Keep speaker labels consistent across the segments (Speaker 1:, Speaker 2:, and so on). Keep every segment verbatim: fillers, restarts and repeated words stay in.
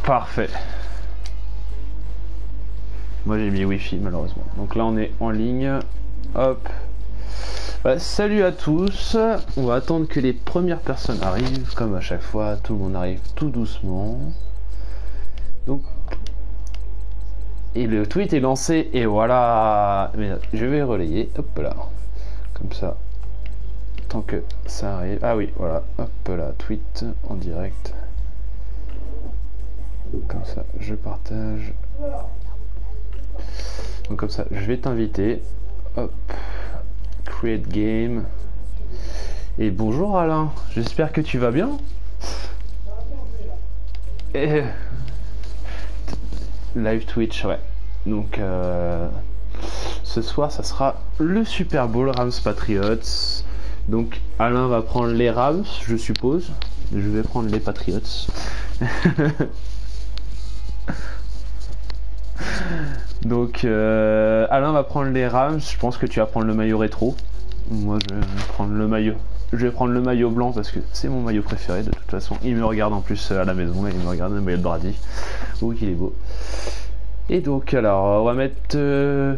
Speaker 1: Parfait. Moi j'ai mis Wi-Fi malheureusement. Donc là on est en ligne. Hop. Bah, salut à tous. On va attendre que les premières personnes arrivent. Comme à chaque fois, tout le monde arrive tout doucement. Donc. Et le tweet est lancé. Et voilà. Mais je vais relayer. Hop là. Comme ça. Tant que ça arrive. Ah oui, voilà. Hop là. Tweet en direct. Comme ça, je partage. Donc comme ça, je vais t'inviter. Hop. Create game. Et bonjour Alain. J'espère que tu vas bien. Et... Live Twitch, ouais. Donc euh... ce soir, ça sera le Super Bowl Rams Patriots. Donc Alain va prendre les Rams, je suppose. Je vais prendre les Patriots. Donc euh, Alain va prendre les Rams. Je pense que tu vas prendre le maillot rétro. Moi je vais prendre le maillot. Je vais prendre le maillot blanc parce que c'est mon maillot préféré de toute façon. Il me regarde en plus à la maison. Là, il me regarde le maillot de Brady. Oh qu'il est beau. Et donc alors on va mettre. Euh...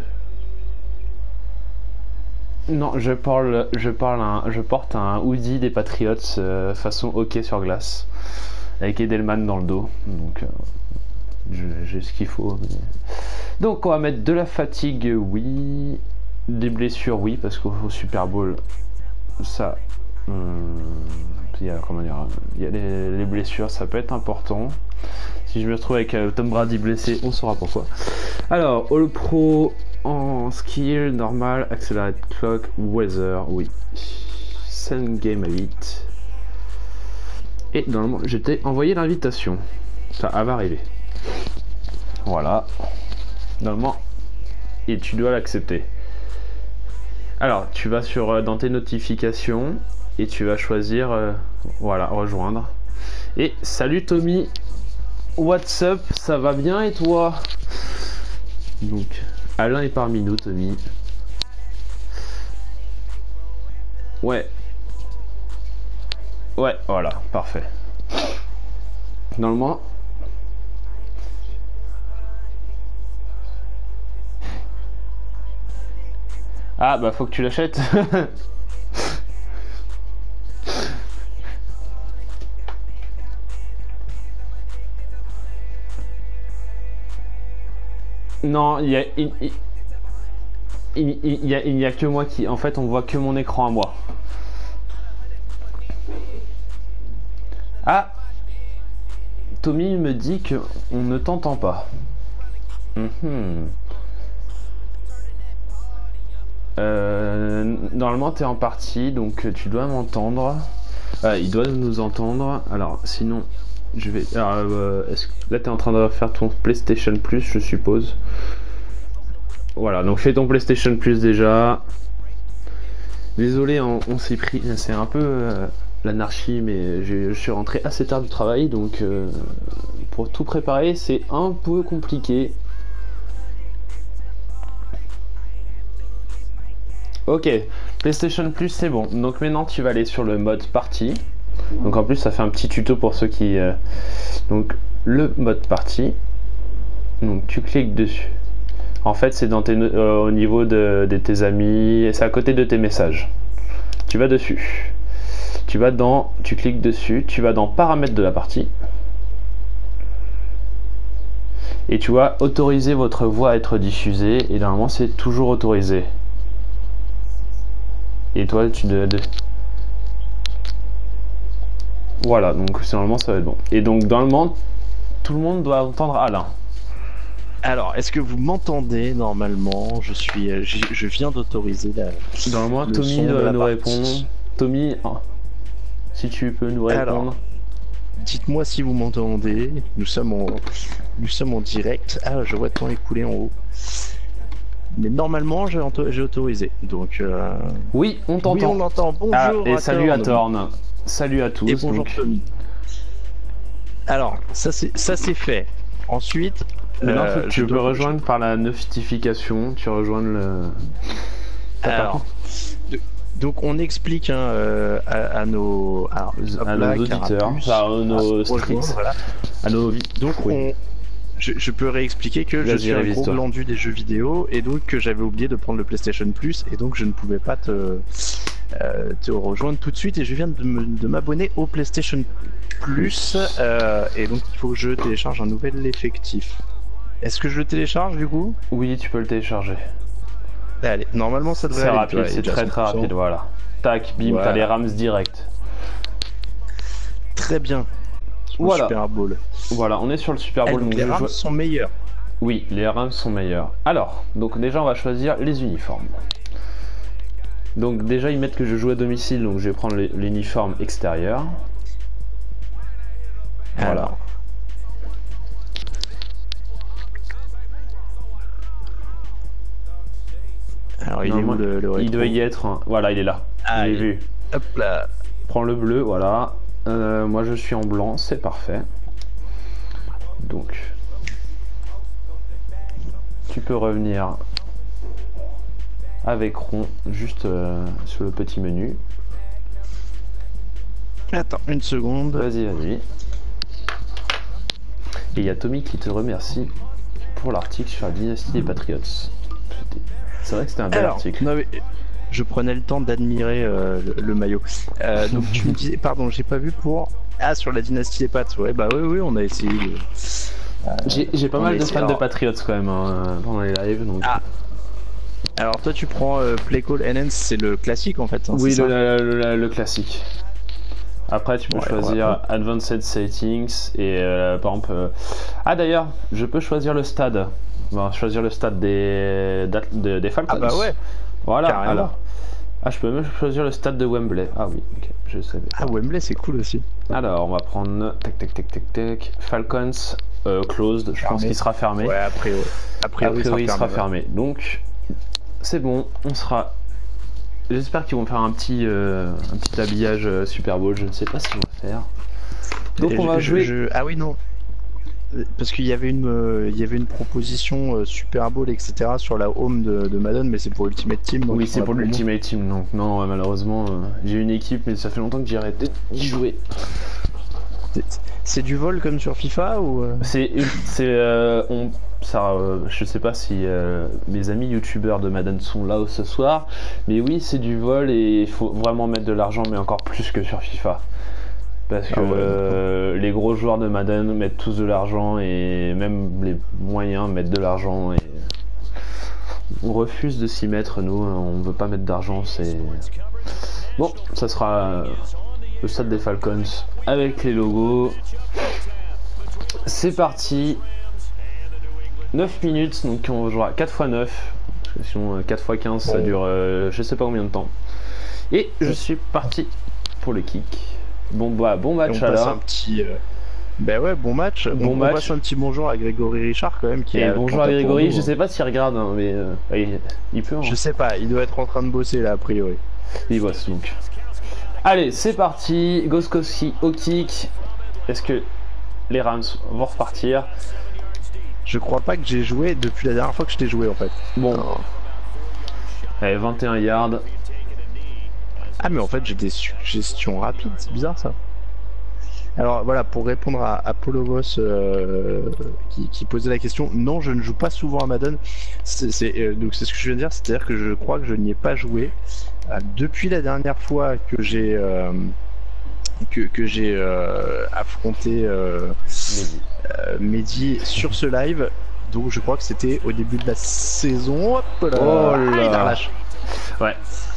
Speaker 1: Non, je parle, je parle, un, je porte un hoodie des Patriots euh, façon hockey sur glace avec Edelman dans le dos. Donc euh, j'ai ce qu'il faut. Mais... Donc on va mettre de la fatigue, oui. Des blessures, oui, parce qu'au Super Bowl, ça, hum, il y a, comment dire, il y a les, les blessures, ça peut être important. Si je me retrouve avec euh, Tom Brady blessé, on saura pourquoi. Alors, All Pro en skill, normal, accelerate clock, weather, oui. Send game à huit. Et normalement, je t'ai envoyé l'invitation. Ça elle va arriver. Voilà. Normalement, et tu dois l'accepter. Alors, tu vas sur euh, dans tes notifications et tu vas choisir, euh, voilà, rejoindre. Et salut Tommy, what's up, ça va bien et toi? Donc, Alain est parmi nous, Tommy. Ouais. Ouais, voilà, parfait. Normalement. Ah bah faut que tu l'achètes. Non, il y a il, il, il, il, y a il y a que moi qui en fait on voit que mon écran à moi. Ah, Tommy me dit que on ne t'entend pas. Mm-hmm. Euh, normalement tu es en partie donc tu dois m'entendre. Ah, il doit nous entendre. Alors sinon je vais. Alors, euh, est-ce que là tu es en train de faire ton PlayStation Plus, je suppose. Voilà, donc fais ton PlayStation Plus déjà. Désolé, on, on s'est pris. C'est un peu euh, l'anarchie, mais je suis rentré assez tard du travail donc euh, pour tout préparer c'est un peu compliqué. Ok, PlayStation Plus c'est bon. Donc maintenant tu vas aller sur le mode partie. Donc en plus ça fait un petit tuto pour ceux qui... Euh... Donc le mode partie. Donc tu cliques dessus. En fait c'est dans tes, euh, au niveau de, de tes amis. C'est à côté de tes messages. Tu vas dessus. Tu vas dans... Tu cliques dessus. Tu vas dans paramètres de la partie. Et tu vas autoriser votre voix à être diffusée. Et normalement c'est toujours autorisé. Et toi tu dois... Voilà, donc normalement ça va être bon. Et donc normalement tout le monde doit entendre Alain.
Speaker 2: Alors, est-ce que vous m'entendez normalement? Je suis, je, je viens d'autoriser la.
Speaker 1: Normalement Tommy doit nous répondre. Tommy, oh, si tu peux nous répondre. Alors,
Speaker 2: dites-moi si vous m'entendez. Nous sommes en, nous sommes en direct. Ah, je vois le temps écoulé en haut. Mais normalement, j'ai autorisé. Donc. Euh...
Speaker 1: Oui, on t'entend.
Speaker 2: Oui, on l'entend. Bonjour.
Speaker 1: Ah, et
Speaker 2: à
Speaker 1: salut
Speaker 2: Thorne.
Speaker 1: à Thorne. Salut à tous.
Speaker 2: Et bonjour donc. Tommy. Alors, ça c'est ça c'est fait. Ensuite.
Speaker 1: Maintenant,
Speaker 2: euh,
Speaker 1: tu peux
Speaker 2: dois...
Speaker 1: rejoindre par la notification. Tu rejoins le.
Speaker 2: Alors. Donc on explique hein, euh, à, à nos, alors,
Speaker 1: à
Speaker 2: là,
Speaker 1: nos auditeurs,
Speaker 2: Carapuce,
Speaker 1: à nos streams.
Speaker 2: Voilà.
Speaker 1: à nos vies.
Speaker 2: Donc
Speaker 1: oui.
Speaker 2: on... je, je peux réexpliquer que je suis un gros glandu des jeux vidéo et donc que j'avais oublié de prendre le PlayStation Plus et donc je ne pouvais pas te, euh, te rejoindre tout de suite et je viens de, me, de m'abonner au PlayStation Plus euh, et donc il faut que je télécharge un nouvel effectif. Est-ce que je le télécharge du coup?
Speaker 1: Oui, tu peux le télécharger.
Speaker 2: Allez, normalement ça devrait
Speaker 1: aller.
Speaker 2: C'est
Speaker 1: rapide, c'est très très rapide, voilà. Tac, bim, voilà. T'as les Rams direct.
Speaker 2: Très bien.
Speaker 1: Voilà.
Speaker 2: Super Bowl.
Speaker 1: Voilà, on est sur le Super Bowl.
Speaker 2: Ah, donc les Rams sont meilleurs.
Speaker 1: Oui, les Rams sont meilleurs. Alors, donc déjà on va choisir les uniformes. Donc déjà ils mettent que je joue à domicile, donc je vais prendre l'uniforme extérieur. Voilà.
Speaker 2: Alors. Alors il est où le, le rétro?
Speaker 1: Il doit y être. Hein. Voilà, il est là.
Speaker 2: Ah,
Speaker 1: je l'ai vu.
Speaker 2: Hop là.
Speaker 1: Prends le bleu, voilà. Euh, moi je suis en blanc, c'est parfait. Donc, tu peux revenir avec rond juste euh, sur le petit menu.
Speaker 2: Attends une seconde.
Speaker 1: Vas-y, vas-y. Et il y a Tommy qui te remercie pour l'article sur la dynastie des Patriots. C'est vrai que c'était un bel
Speaker 2: Alors,
Speaker 1: article.
Speaker 2: Non, mais je prenais le temps d'admirer euh, le, le maillot. Euh, donc tu me disais, pardon, j'ai pas vu pour. Ah, sur la dynastie des Pats. Ouais, bah oui, oui, on a essayé de.
Speaker 1: Euh, j'ai pas mal de fans alors... de Patriots quand même hein, pendant les lives. Donc...
Speaker 2: Ah. Alors toi tu prends euh, Play Call Enhance, c'est le classique en fait. Hein,
Speaker 1: oui, le, le, le, le classique. Après tu peux ouais, choisir ouais, ouais. Advanced Settings et euh, par exemple. Euh... Ah d'ailleurs, je peux choisir le stade. Bon, choisir le stade des, des, des Falcons.
Speaker 2: Ah bah ouais.
Speaker 1: Voilà.
Speaker 2: Carrément.
Speaker 1: Alors. Ah, je peux même choisir le stade de Wembley. Ah oui, ok, je savais.
Speaker 2: Ah, Wembley, c'est cool aussi.
Speaker 1: Alors, on va prendre. Tac, tac, tac, tac, tac. Falcons, euh, closed. Je fermé. pense qu'il sera fermé.
Speaker 2: Ouais, a priori. A priori,
Speaker 1: a priori il sera,
Speaker 2: il sera
Speaker 1: fermé. fermé. Donc, c'est bon, on sera. J'espère qu'ils vont faire un petit, euh, un petit habillage euh, Super Bowl. Je ne sais pas ce qu'ils vont faire. Donc,
Speaker 2: Et
Speaker 1: on va
Speaker 2: je,
Speaker 1: jouer.
Speaker 2: Je... Ah oui, non. Parce qu'il y avait une, euh, il y avait une proposition euh, Super Bowl, et cetera sur la home de, de Madden, mais c'est pour Ultimate Team. Donc
Speaker 1: oui, c'est pour l'Ultimate Team, donc non, malheureusement, euh, j'ai une équipe, mais ça fait longtemps que j'ai arrêté d'y jouer.
Speaker 2: C'est du vol comme sur FIFA ou euh...
Speaker 1: C'est, c'est, euh, on, ça, euh, je sais pas si euh, mes amis youtubeurs de Madden sont là ce soir, mais oui, c'est du vol et il faut vraiment mettre de l'argent, mais encore plus que sur FIFA. Parce que ah ouais, euh, les gros joueurs de Madden mettent tous de l'argent et même les moyens mettent de l'argent et on refuse de s'y mettre, nous, on veut pas mettre d'argent, c'est... Bon, ça sera le stade des Falcons avec les logos. C'est parti. neuf minutes, donc on jouera quatre fois neuf, parce que sinon quatre fois quinze ça dure euh, je sais pas combien de temps. Et je suis parti pour le kick. Bon bah bon match
Speaker 2: on
Speaker 1: alors.
Speaker 2: Passe un petit, euh... Ben ouais, bon match.
Speaker 1: Bon
Speaker 2: on,
Speaker 1: match.
Speaker 2: on passe un petit bonjour à Grégory Richard quand même. Qui
Speaker 1: Et
Speaker 2: est
Speaker 1: bonjour à Grégory, nous, je sais pas s'il regarde, hein, mais euh, il, il peut. Hein.
Speaker 2: Je sais pas, il doit être en train de bosser là a priori.
Speaker 1: Il bosse donc. Allez, c'est parti. Gostkowski au kick. Est-ce que les Rams vont repartir?
Speaker 2: Je crois pas que j'ai joué depuis la dernière fois que je t'ai joué en fait.
Speaker 1: Bon. Non. Allez, vingt et un yards.
Speaker 2: Ah mais en fait j'ai des suggestions rapides, c'est bizarre ça. Alors voilà, pour répondre à, à Polovos euh, qui, qui posait la question, non je ne joue pas souvent à Madden. C'est, euh, donc c'est ce que je viens de dire, c'est-à-dire que je crois que je n'y ai pas joué euh, depuis la dernière fois que j'ai euh, que, que j'ai euh, affronté euh, Mehdi. Euh, Mehdi sur ce live. Donc je crois que c'était au début de la saison. Hop là.
Speaker 1: Oh là.
Speaker 2: Ah, ouais.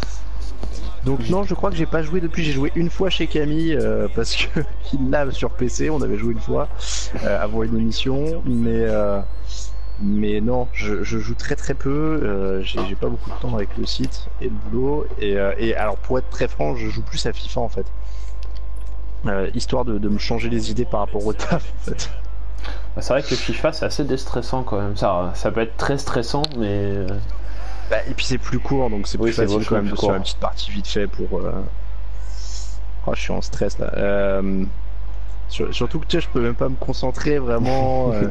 Speaker 2: Donc non, je crois que j'ai pas joué depuis. J'ai joué une fois chez Camille euh, parce que il l'a sur P C. On avait joué une fois euh, avant une émission, mais euh, mais non, je, je joue très très peu. Euh, j'ai, j'ai pas beaucoup de temps avec le site et le boulot. Et, euh, et alors pour être très franc, je joue plus à FIFA en fait, euh, histoire de, de me changer les idées par rapport au taf en fait.
Speaker 1: C'est vrai que FIFA c'est assez déstressant quand même. Ça, ça peut être très stressant, mais
Speaker 2: bah, et puis c'est plus court, donc c'est plus oui, facile c'est quand même de faire une petite partie vite fait pour. Euh... Oh, je suis en stress là. Euh... Sur... Surtout que tu sais, je peux même pas me concentrer vraiment. Euh...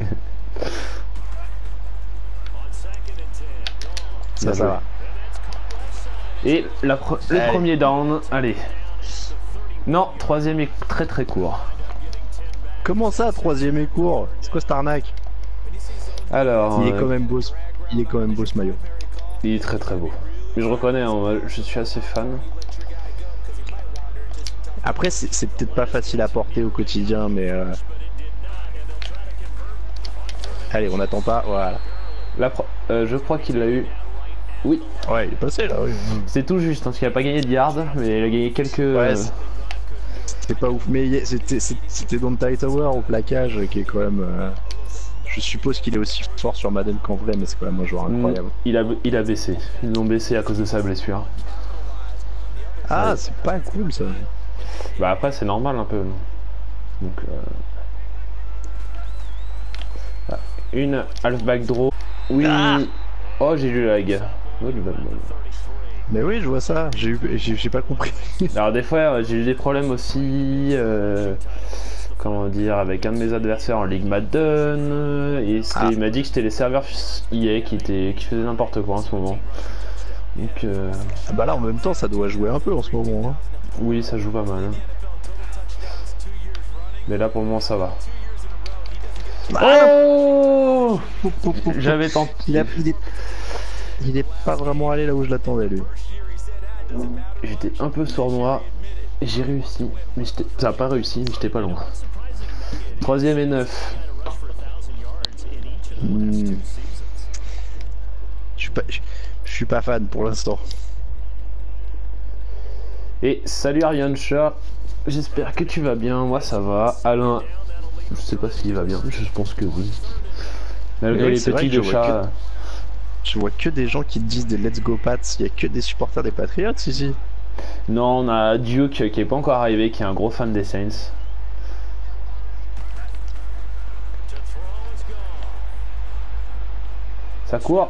Speaker 2: ça, ça va.
Speaker 1: Et la pre... le allez. Premier down, allez. Non, troisième est très très court.
Speaker 2: Comment ça, troisième et court? C'est quoi cette arnaque?
Speaker 1: Alors,
Speaker 2: Il est
Speaker 1: euh,
Speaker 2: quand même beau, ce... il est quand même beau ce maillot.
Speaker 1: il est très très beau. Je reconnais, hein, je suis assez fan.
Speaker 2: Après, c'est peut-être pas facile à porter au quotidien, mais... Euh... Allez, on n'attend pas, voilà.
Speaker 1: La pro... euh, je crois qu'il l'a eu. Oui.
Speaker 2: Ouais, il est passé là, oui.
Speaker 1: C'est tout juste, hein, parce qu'il a pas gagné de yards, mais il a gagné quelques...
Speaker 2: Ouais, c'était pas ouf, mais c'était dans le Tower au plaquage qui est quand même... Euh... Je suppose qu'il est aussi fort sur Madden qu'en vrai, mais c'est quand même un joueur incroyable.
Speaker 1: Il a, il a baissé. Ils l'ont baissé à cause de sa blessure.
Speaker 2: Ah,
Speaker 1: ouais.
Speaker 2: C'est pas cool ça.
Speaker 1: Bah après, c'est normal un peu. Donc, euh... une halfback draw. Oui. Ah oh, j'ai lu la lag.
Speaker 2: Mais oui, je vois ça. J'ai pas compris.
Speaker 1: Alors des fois, j'ai eu des problèmes aussi. Euh... Comment dire, avec un de mes adversaires en Ligue Madden, et ah. il m'a dit que c'était les serveurs I A qui, étaient, qui faisaient n'importe quoi en ce moment. Donc, euh...
Speaker 2: ah bah là en même temps ça doit jouer un peu en ce moment. Hein.
Speaker 1: Oui, ça joue pas mal. Hein. Mais là pour le moment ça va. Ah oh J'avais tenté.
Speaker 2: Il, a, il, est... il est pas vraiment allé là où je l'attendais lui.
Speaker 1: J'étais un peu sournois. J'ai réussi, mais ça n'a pas réussi, mais j'étais pas loin. Troisième et neuf.
Speaker 2: Hmm. Je suis pas, je, je suis pas fan pour l'instant.
Speaker 1: Et salut Ariane Chat, j'espère que tu vas bien, moi ça va. Alain, je sais pas s'il va bien, je pense que oui. Malgré oui, les petits de chat.
Speaker 2: Que, je vois que des gens qui disent des Let's Go Pats, il y a que des supporters des Patriots ici.
Speaker 1: Non, on a Duke qui est pas encore arrivé, qui est un gros fan des Saints. Ça court.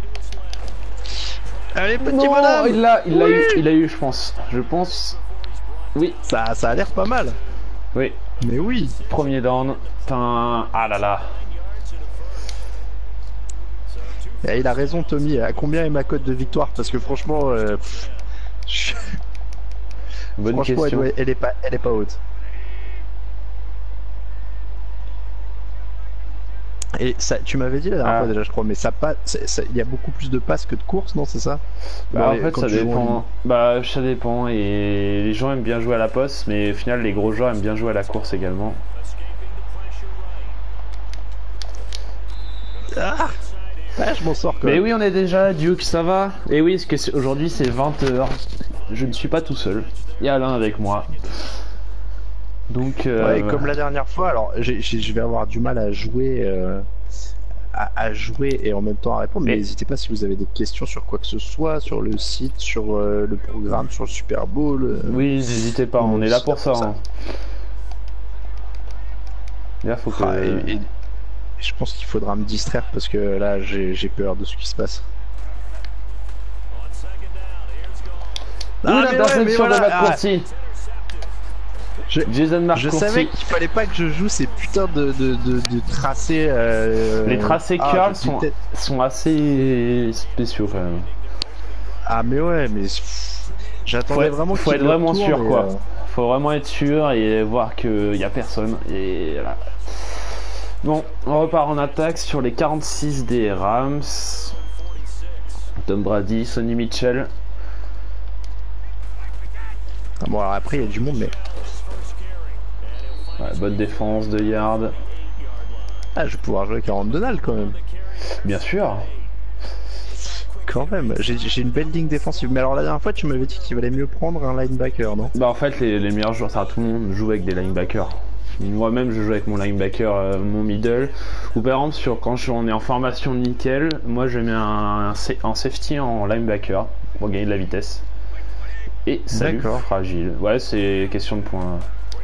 Speaker 2: Allez, petit
Speaker 1: non,
Speaker 2: bonhomme.
Speaker 1: il l'a, il l'a
Speaker 2: oui.
Speaker 1: eu, il l'a eu, je pense. Je pense. Oui.
Speaker 2: Ça, ça a l'air pas mal.
Speaker 1: Oui.
Speaker 2: Mais oui.
Speaker 1: Premier down. Putain, ah là là.
Speaker 2: Et il a raison, Tommy. À combien est ma cote de victoire? Parce que franchement. Euh, Je...
Speaker 1: Bonne
Speaker 2: Franchement,
Speaker 1: question.
Speaker 2: Elle, elle est pas, elle est pas haute. Et ça, tu m'avais dit la dernière ah. fois déjà, je crois, mais ça pas, il y a beaucoup plus de passes que de courses, non, c'est ça?
Speaker 1: Bah en les, fait, ça dépend. Bah ça dépend et les gens aiment bien jouer à la poste, mais au final, les gros joueurs aiment bien jouer à la course également.
Speaker 2: Ah Ah, je m'en sors quand
Speaker 1: Mais
Speaker 2: même.
Speaker 1: oui, on est déjà, Duke, ça va? Et oui, parce que aujourd'hui c'est vingt heures. Je ne suis pas tout seul. Il y a Alain avec moi. Donc. Euh,
Speaker 2: ouais, et comme la dernière fois, alors je vais avoir du mal à jouer, euh, à, à jouer et en même temps à répondre. Mais n'hésitez pas si vous avez des questions sur quoi que ce soit, sur le site, sur euh, le programme, sur le Super Bowl. Euh,
Speaker 1: oui, n'hésitez pas, on est là pour ça. ça. Hein. Là, faut que.
Speaker 2: Ah, et, et... Je pense qu'il faudra me distraire parce que là j'ai peur de ce qui se passe.
Speaker 1: Ah, l'interception ouais, voilà. de McCourty.
Speaker 2: Je,
Speaker 1: Jason Marcourty.
Speaker 2: Je savais qu'il fallait pas que je joue ces putains de, de, de, de tracés. Euh...
Speaker 1: Les tracés ah, curl sont, sont assez spéciaux quand même.
Speaker 2: Ah mais ouais, mais j'attendais vraiment.
Speaker 1: Faut être vraiment
Speaker 2: tour,
Speaker 1: sûr quoi.
Speaker 2: Euh...
Speaker 1: Faut vraiment être sûr et voir qu'il y a personne et voilà. Bon, on repart en attaque sur les quarante-six des Rams. Tom Brady, Sonny Mitchell.
Speaker 2: Ah bon, alors après il y a du monde, mais.
Speaker 1: Ouais, bonne défense de yard.
Speaker 2: Ah, je vais pouvoir jouer avec Aaron Donald quand même.
Speaker 1: Bien sûr.
Speaker 2: Quand même, j'ai une belle ligne défensive. Mais alors la dernière fois, tu m'avais dit qu'il valait mieux prendre un linebacker, non?
Speaker 1: Bah en fait, les, les meilleurs joueurs, ça tout le monde joue avec des linebackers. Moi-même, je joue avec mon linebacker, euh, mon middle. Ou par exemple, sur, quand je, on est en formation nickel, moi je mets un, un, un safety en linebacker pour gagner de la vitesse. Et salut, fragile. Ouais, c'est question de points.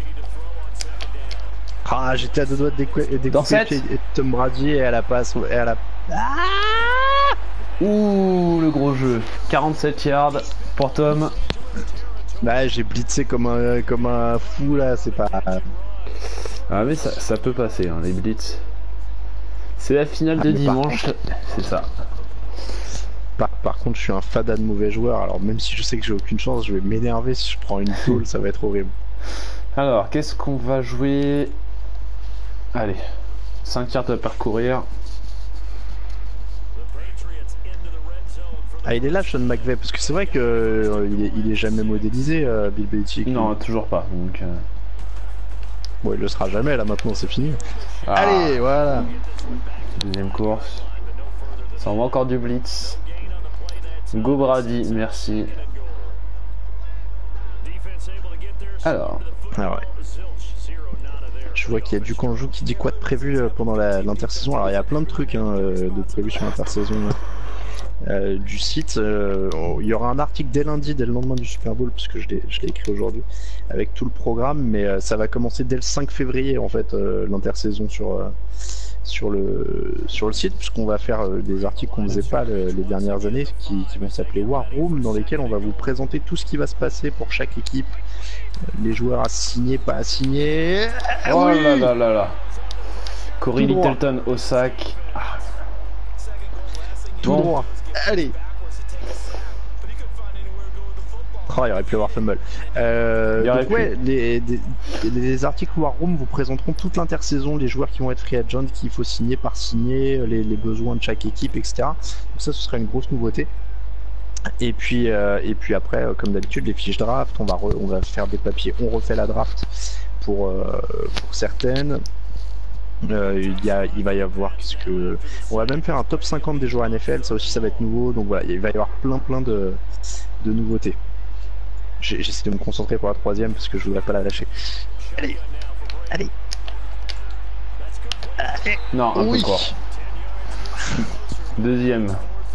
Speaker 2: Ah, j'étais à deux doigts de découper Tom Brady et à la passe. Et à la...
Speaker 1: Ah ouh, le gros jeu. quarante-sept yards pour Tom.
Speaker 2: Bah, j'ai blitzé comme un, comme un fou là, c'est pas.
Speaker 1: Ah, mais ça, ça peut passer, hein, les blitz. C'est la finale ah, de dimanche, c'est ça.
Speaker 2: Par, par contre, je suis un fada de mauvais joueur, alors même si je sais que j'ai aucune chance, je vais m'énerver si je prends une tôle, ça va être horrible.
Speaker 1: Alors, qu'est-ce qu'on va jouer? Allez, cinq yards à parcourir.
Speaker 2: Ah, il est là, Sean McVay, parce que c'est vrai que euh, il, est, il est jamais modélisé, euh, Bill Belichick.
Speaker 1: Non, toujours pas. Donc, euh...
Speaker 2: bon, il le sera jamais là maintenant, c'est fini.
Speaker 1: ah.
Speaker 2: Allez, voilà.
Speaker 1: Deuxième course. Ça envoie encore du blitz. Go Brady, merci. Alors.
Speaker 2: Ah ouais. Je vois qu'il y a du Kanjou qui dit quoi de prévu pendant l'intersaison. Alors il y a plein de trucs hein, de prévu sur l'intersaison euh, du site. Euh, il y aura un article dès lundi, dès le lendemain du Super Bowl, parce que je l'ai écrit aujourd'hui, avec tout le programme, mais euh, ça va commencer dès le cinq février en fait, euh, l'intersaison sur, euh, sur, le, sur le site, puisqu'on va faire euh, des articles qu'on ne faisait pas le, les dernières années, qui, qui vont s'appeler War Room, dans lesquels on va vous présenter tout ce qui va se passer pour chaque équipe. Les joueurs à signer, pas à signer.
Speaker 1: Oh
Speaker 2: oui
Speaker 1: là là là là. Corey Littleton au sac. Ah.
Speaker 2: Tout bon. Droit. Allez. Oh, il aurait pu avoir fumble. Euh, donc ouais, les, les, les articles War Room vous présenteront toute l'intersaison, les joueurs qui vont être free agent, qu'il faut signer par signer, les, les besoins de chaque équipe, et cetera. Donc ça, ce sera une grosse nouveauté. Et puis, euh, et puis après, euh, comme d'habitude, les fiches draft, on va, re, on va faire des papiers, on refait la draft pour, euh, pour certaines. Euh, il, y a, il va y avoir, qu'est-ce que, on va même faire un top cinquante des joueurs N F L, ça aussi ça va être nouveau, donc voilà, il va y avoir plein plein de, de nouveautés. J'essaie de me concentrer pour la troisième parce que je voudrais pas la lâcher. Allez, allez. allez.
Speaker 1: Non, un
Speaker 2: oui.
Speaker 1: peu court. Deuxième.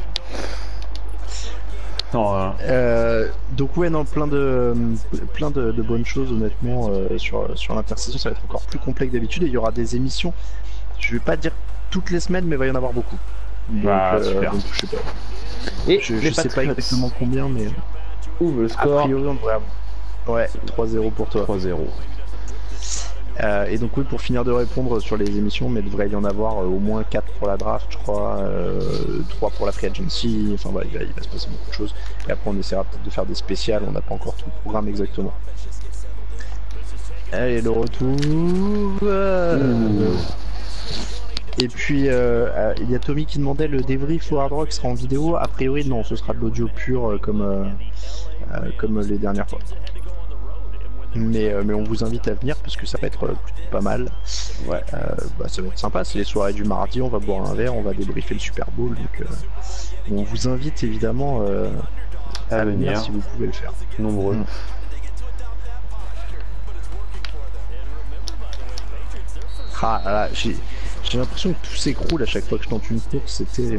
Speaker 1: Non, euh...
Speaker 2: Euh, donc ouais, non, plein de plein de, de bonnes choses honnêtement euh, sur sur l'intersaison, ça va être encore plus complet que d'habitude et il y aura des émissions. Je vais pas dire toutes les semaines, mais il va y en avoir beaucoup. Donc,
Speaker 1: bah,
Speaker 2: euh,
Speaker 1: super.
Speaker 2: donc, je sais pas.
Speaker 1: Et
Speaker 2: je, je sais pas exactement combien, mais
Speaker 1: ouvre le score.
Speaker 2: A priori, on devrait... Ouais, trois zéro pour toi.
Speaker 1: trois zéro.
Speaker 2: Euh, et donc oui, pour finir de répondre sur les émissions, mais il devrait y en avoir euh, au moins quatre pour la draft, je crois, euh, trois pour la free agency, enfin voilà, il va, il va se passer beaucoup de choses. Et après on essaiera peut-être de faire des spéciales, on n'a pas encore tout le programme exactement. Allez, le retour... Euh... Et puis euh, euh, il y a Tommy qui demandait le débrief au Hard Rock sera en vidéo, a priori non, ce sera de l'audio pur euh, comme, euh, euh, comme les dernières fois. Mais, euh, mais on vous invite à venir parce que ça va être euh, plutôt pas mal.
Speaker 1: Ouais.
Speaker 2: Euh, bah, ça va être sympa, c'est les soirées du mardi, on va boire un verre, on va débriefer le Super Bowl. Donc euh, on vous invite évidemment euh, à, à venir, venir si vous pouvez le faire.
Speaker 1: Nombreux. Mmh.
Speaker 2: Ah là, j'ai l'impression que tout s'écroule à chaque fois que je tente une course, c'était...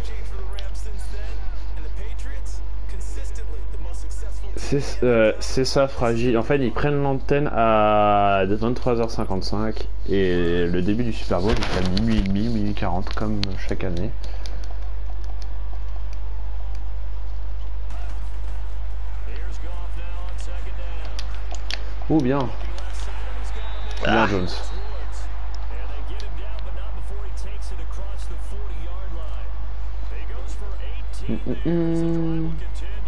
Speaker 1: C'est euh, ça, fragile. En fait, ils prennent l'antenne à vingt-trois heures cinquante-cinq et le début du Super Bowl est à minuit et demi, minuit quarante, comme chaque année. Oh, bien. Bien, ah. Jones. Mm, mm, mm.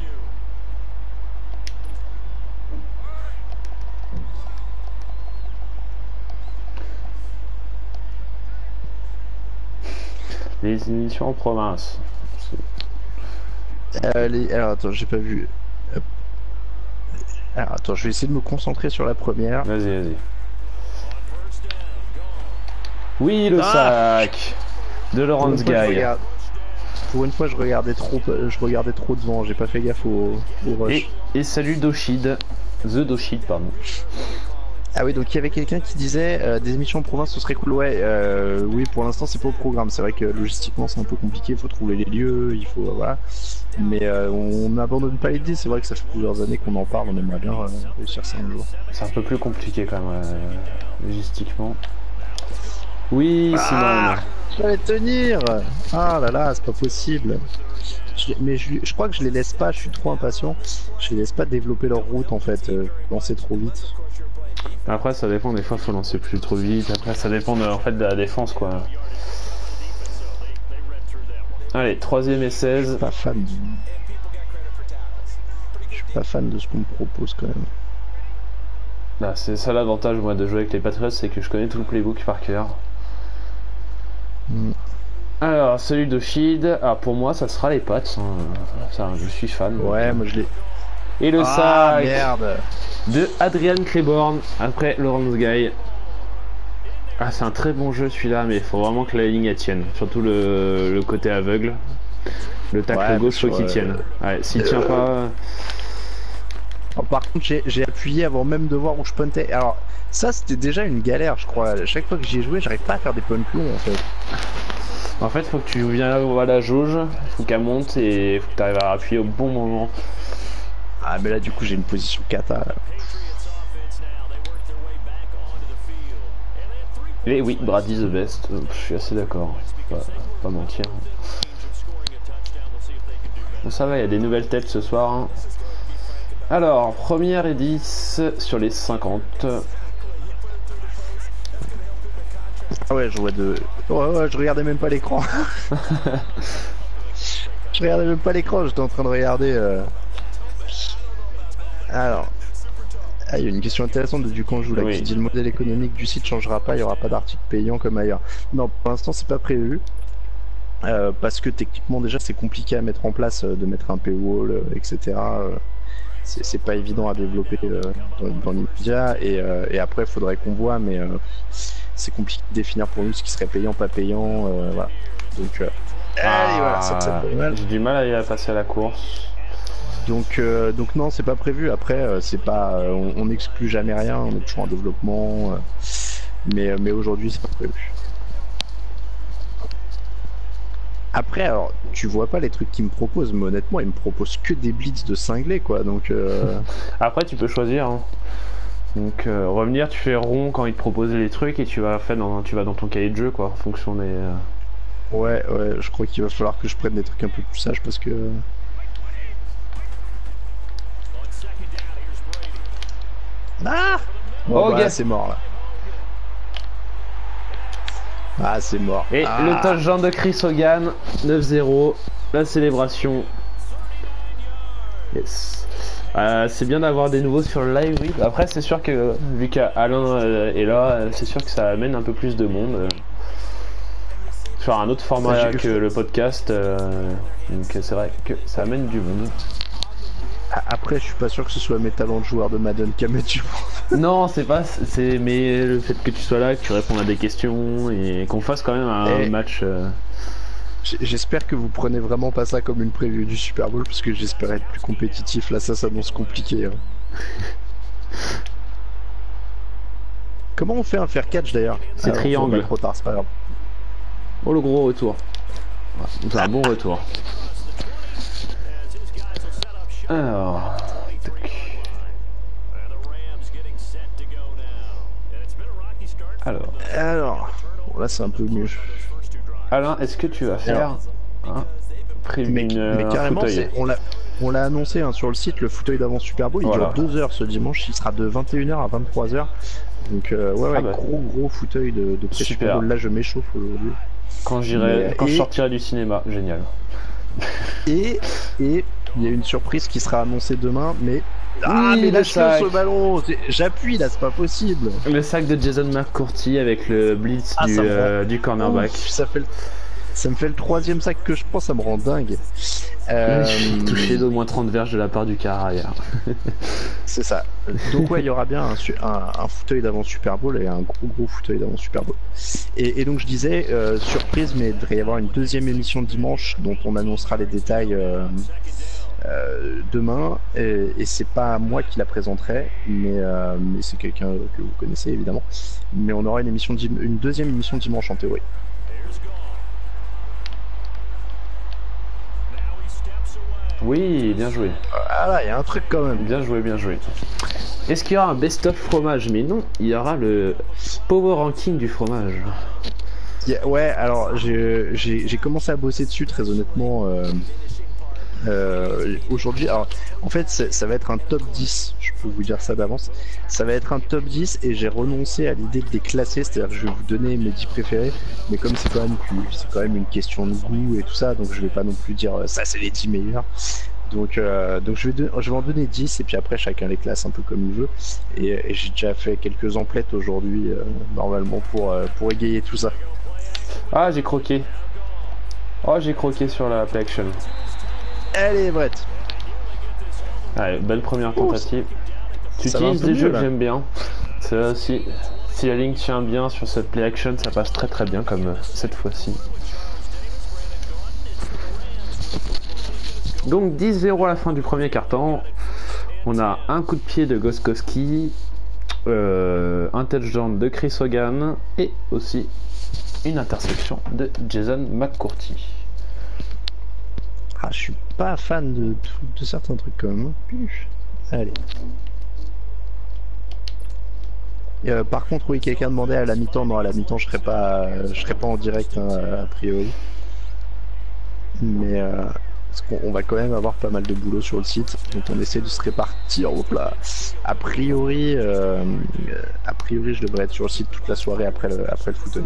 Speaker 1: Les émissions en province.
Speaker 2: Euh, les... Alors attends, j'ai pas vu. Alors attends, je vais essayer de me concentrer sur la première.
Speaker 1: Vas-y, vas-y. Oui, le ah sac de Laurence Guy.
Speaker 2: Regarde... Pour une fois, je regardais trop, je regardais trop devant. J'ai pas fait gaffe au, au rush.
Speaker 1: Et, et salut Doshid, The Doshid, pardon.
Speaker 2: Ah oui, donc il y avait quelqu'un qui disait euh, des émissions en province ce serait cool. Ouais, euh, oui, pour l'instant c'est pas au programme. C'est vrai que logistiquement c'est un peu compliqué, il faut trouver les lieux, il faut. Euh, voilà. Mais euh, on n'abandonne pas l'idée, c'est vrai que ça fait plusieurs années qu'on en parle, on aimerait bien euh, réussir ça un jour.
Speaker 1: C'est un peu plus compliqué quand même, euh, logistiquement. Oui,
Speaker 2: ah, Simone. Je vais tenir. Ah là là, c'est pas possible. Je, mais je, je crois que je les laisse pas, je suis trop impatient. Je les laisse pas développer leur route en fait, euh, lancer trop vite.
Speaker 1: Après ça dépend, des fois faut lancer plus trop vite, après ça dépend de, en fait, de la défense quoi. Allez, troisième et seize.
Speaker 2: Je suis pas fan. Je suis pas fan de ce qu'on me propose quand même.
Speaker 1: Bah, c'est ça l'avantage moi de jouer avec les Patriots, c'est que je connais tout le playbook par cœur.
Speaker 2: Mm.
Speaker 1: Alors, celui de Feed, ah, pour moi, ça sera les Pats. Hein. Ça, je suis fan.
Speaker 2: Ouais, moi je l'ai.
Speaker 1: Et le
Speaker 2: Ah,
Speaker 1: sac
Speaker 2: merde.
Speaker 1: de Adrian Claiborne après Laurence Guy. Ah, c'est un très bon jeu celui-là, mais il faut vraiment que la ligne tienne. Surtout le, le côté aveugle. Le tacle
Speaker 2: Ouais,
Speaker 1: gauche, faut
Speaker 2: sur,
Speaker 1: qu'il
Speaker 2: euh,
Speaker 1: tienne. Ouais, s'il tient pas.
Speaker 2: Alors, par contre, j'ai j'ai appuyé avant même de voir où je puntais. Alors, ça, c'était déjà une galère, je crois. À chaque fois que j'y ai joué, j'arrive pas à faire des punts longs en fait.
Speaker 1: En fait, faut que tu viennes là où à la jauge, faut qu'elle monte et faut que tu arrives à appuyer au bon moment.
Speaker 2: Ah, mais là, du coup, j'ai une position cata. Là.
Speaker 1: Et oui, Brady the best, euh, je suis assez d'accord, pas, pas mentir. Bon, ça va, il y a des nouvelles têtes ce soir. Hein. Alors, première et dix sur les cinquante.
Speaker 2: Ah ouais, je vois de. Ouais, ouais, je regardais même pas l'écran. Je regardais même pas l'écran, j'étais en train de regarder. Euh... Alors. Ah, il y a une question intéressante de Ducanjou là
Speaker 1: Oui.
Speaker 2: qui dit le modèle économique du site changera pas, il y aura pas d'article payant comme ailleurs. Non, pour l'instant c'est pas prévu. Euh, parce que techniquement déjà c'est compliqué à mettre en place euh, de mettre un paywall, euh, et cetera. Euh, c'est pas évident à développer euh, dans, dans l'immédiat et, euh, et après il faudrait qu'on voit, mais euh, c'est compliqué de définir pour nous ce qui serait payant, pas payant. Euh, voilà. Donc, euh,
Speaker 1: Ah,
Speaker 2: allez, voilà, ça, ça me fait mal.
Speaker 1: j'ai du mal à y passer à la course.
Speaker 2: Donc, euh, donc non, c'est pas prévu. Après, euh, c'est pas, euh, on, on n'exclut jamais rien. On est toujours en développement, euh, mais mais aujourd'hui, c'est pas prévu. Après, alors, tu vois pas les trucs qu'ils me proposent, mais honnêtement, ils me proposent que des blitz de cinglés, quoi. Donc, euh...
Speaker 1: Après, tu peux choisir. Hein. Donc, euh, revenir, tu fais rond quand ils te proposent les trucs et tu vas faire dans, tu vas dans ton cahier de jeu, quoi, en fonction des. Euh...
Speaker 2: ouais, ouais, je crois qu'il va falloir que je prenne des trucs un peu plus sages parce que. Ah bon,
Speaker 1: Oh,
Speaker 2: bah,
Speaker 1: gars.
Speaker 2: c'est mort là. Ah, c'est mort.
Speaker 1: Et
Speaker 2: ah.
Speaker 1: le touchdown de Chris Hogan, neuf zéro, la célébration. Yes. Euh, c'est bien d'avoir des nouveaux sur le live, oui. Après, c'est sûr que vu qu'Alain euh, est là, c'est sûr que ça amène un peu plus de monde. Euh, sur un autre format que le podcast. Euh, donc c'est vrai que ça amène du monde.
Speaker 2: Après, je suis pas sûr que ce soit mes talents de joueur de Madden qui amènent du monde.
Speaker 1: Non, c'est pas, c'est mais le fait que tu sois là, que tu réponds à des questions et qu'on fasse quand même un
Speaker 2: et...
Speaker 1: match. Euh...
Speaker 2: J'espère que vous prenez vraiment pas ça comme une preview du Super Bowl parce que j'espère être plus compétitif. Là, ça s'annonce compliqué. Hein. Comment on fait un fair catch d'ailleurs?
Speaker 1: C'est
Speaker 2: ah,
Speaker 1: triangle.
Speaker 2: Trop tard, c'est pas grave.
Speaker 1: Oh, le gros retour. C'est un bon retour. Alors. Alors.
Speaker 2: Alors. Bon, là, c'est un peu mieux.
Speaker 1: Alain, est-ce que tu vas faire un
Speaker 2: mais,
Speaker 1: une,
Speaker 2: mais carrément,
Speaker 1: fauteuil.
Speaker 2: on l'a on l'a annoncé hein, sur le site, le fauteuil d'avant Super Bowl, il
Speaker 1: voilà.
Speaker 2: dure deux heures ce dimanche, il sera de vingt et une heures à vingt-trois heures. Donc euh, ouais, ouais
Speaker 1: ah bah.
Speaker 2: gros gros fauteuil de, de Super Bowl. Là, je m'échauffe aujourd'hui.
Speaker 1: Quand j'irai, quand
Speaker 2: et...
Speaker 1: je sortirai du cinéma, génial.
Speaker 2: Et et il y a une surprise qui sera annoncée demain, mais ah
Speaker 1: oui,
Speaker 2: mais lâche-le
Speaker 1: ce
Speaker 2: ballon, j'appuie là, c'est pas possible.
Speaker 1: Le sac de Jason McCourty avec le blitz
Speaker 2: ah,
Speaker 1: du, euh, du cornerback.
Speaker 2: Ouf, ça fait le... ça me fait le troisième sac que je prends, ça me rend dingue.
Speaker 1: Euh... Touché d'au moins trente verges de la part du quart arrière.
Speaker 2: C'est ça. Donc ouais, il y aura bien un, un, un fauteuil d'avant Super Bowl et un gros gros fauteuil d'avant Super Bowl. Et, et donc je disais, euh, surprise, mais il devrait y avoir une deuxième émission dimanche dont on annoncera les détails euh, euh, demain. Et, et c'est pas moi qui la présenterai, mais, euh, mais c'est quelqu'un que vous connaissez évidemment. Mais on aura une émission, une deuxième émission dimanche en théorie.
Speaker 1: Oui, bien joué.
Speaker 2: Ah là, il y a un truc quand même.
Speaker 1: Bien joué, bien joué. Est-ce qu'il y aura un best-of fromage? Mais non, il y aura le power ranking du fromage.
Speaker 2: Yeah, ouais, alors j'ai commencé à bosser dessus très honnêtement euh, euh, aujourd'hui. Alors en fait, ça va être un top dix, je peux vous dire ça d'avance. Ça va être un top dix et j'ai renoncé à l'idée de les classer, c'est-à-dire que je vais vous donner mes dix préférés, mais comme c'est quand même c'est quand même une question de goût et tout ça, donc je vais pas non plus dire ça c'est les dix meilleurs. Donc, euh, donc je, vais je vais en donner dix et puis après chacun les classe un peu comme il veut. Et, et j'ai déjà fait quelques emplettes aujourd'hui euh, normalement pour, euh, pour égayer tout ça.
Speaker 1: Ah, j'ai croqué. Oh, j'ai croqué sur la play action.
Speaker 2: Allez, Brett.
Speaker 1: Allez, belle première tentative. Tu
Speaker 2: Ça va un
Speaker 1: utilises
Speaker 2: peu
Speaker 1: des
Speaker 2: mieux,
Speaker 1: jeux
Speaker 2: là.
Speaker 1: que j'aime bien. C'est si, si la ligne tient bien sur cette play action, ça passe très très bien comme euh, cette fois-ci. Donc dix zéro à la fin du premier quart-temps. On a un coup de pied de Gostkowski, euh, un touchdown de Chris Hogan et aussi une interception de Jason McCourty.
Speaker 2: Ah, je suis pas fan de, de certains trucs quand même. Allez. Et, euh, par contre, oui, quelqu'un demandait à la mi-temps. Non, à la mi-temps, je serais pas, je serais pas en direct hein, a priori. Mais euh, parce qu'on on va quand même avoir pas mal de boulot sur le site, donc on essaie de se répartir. Hop là. A priori, euh, a priori, je devrais être sur le site toute la soirée après le, après le fauteuil.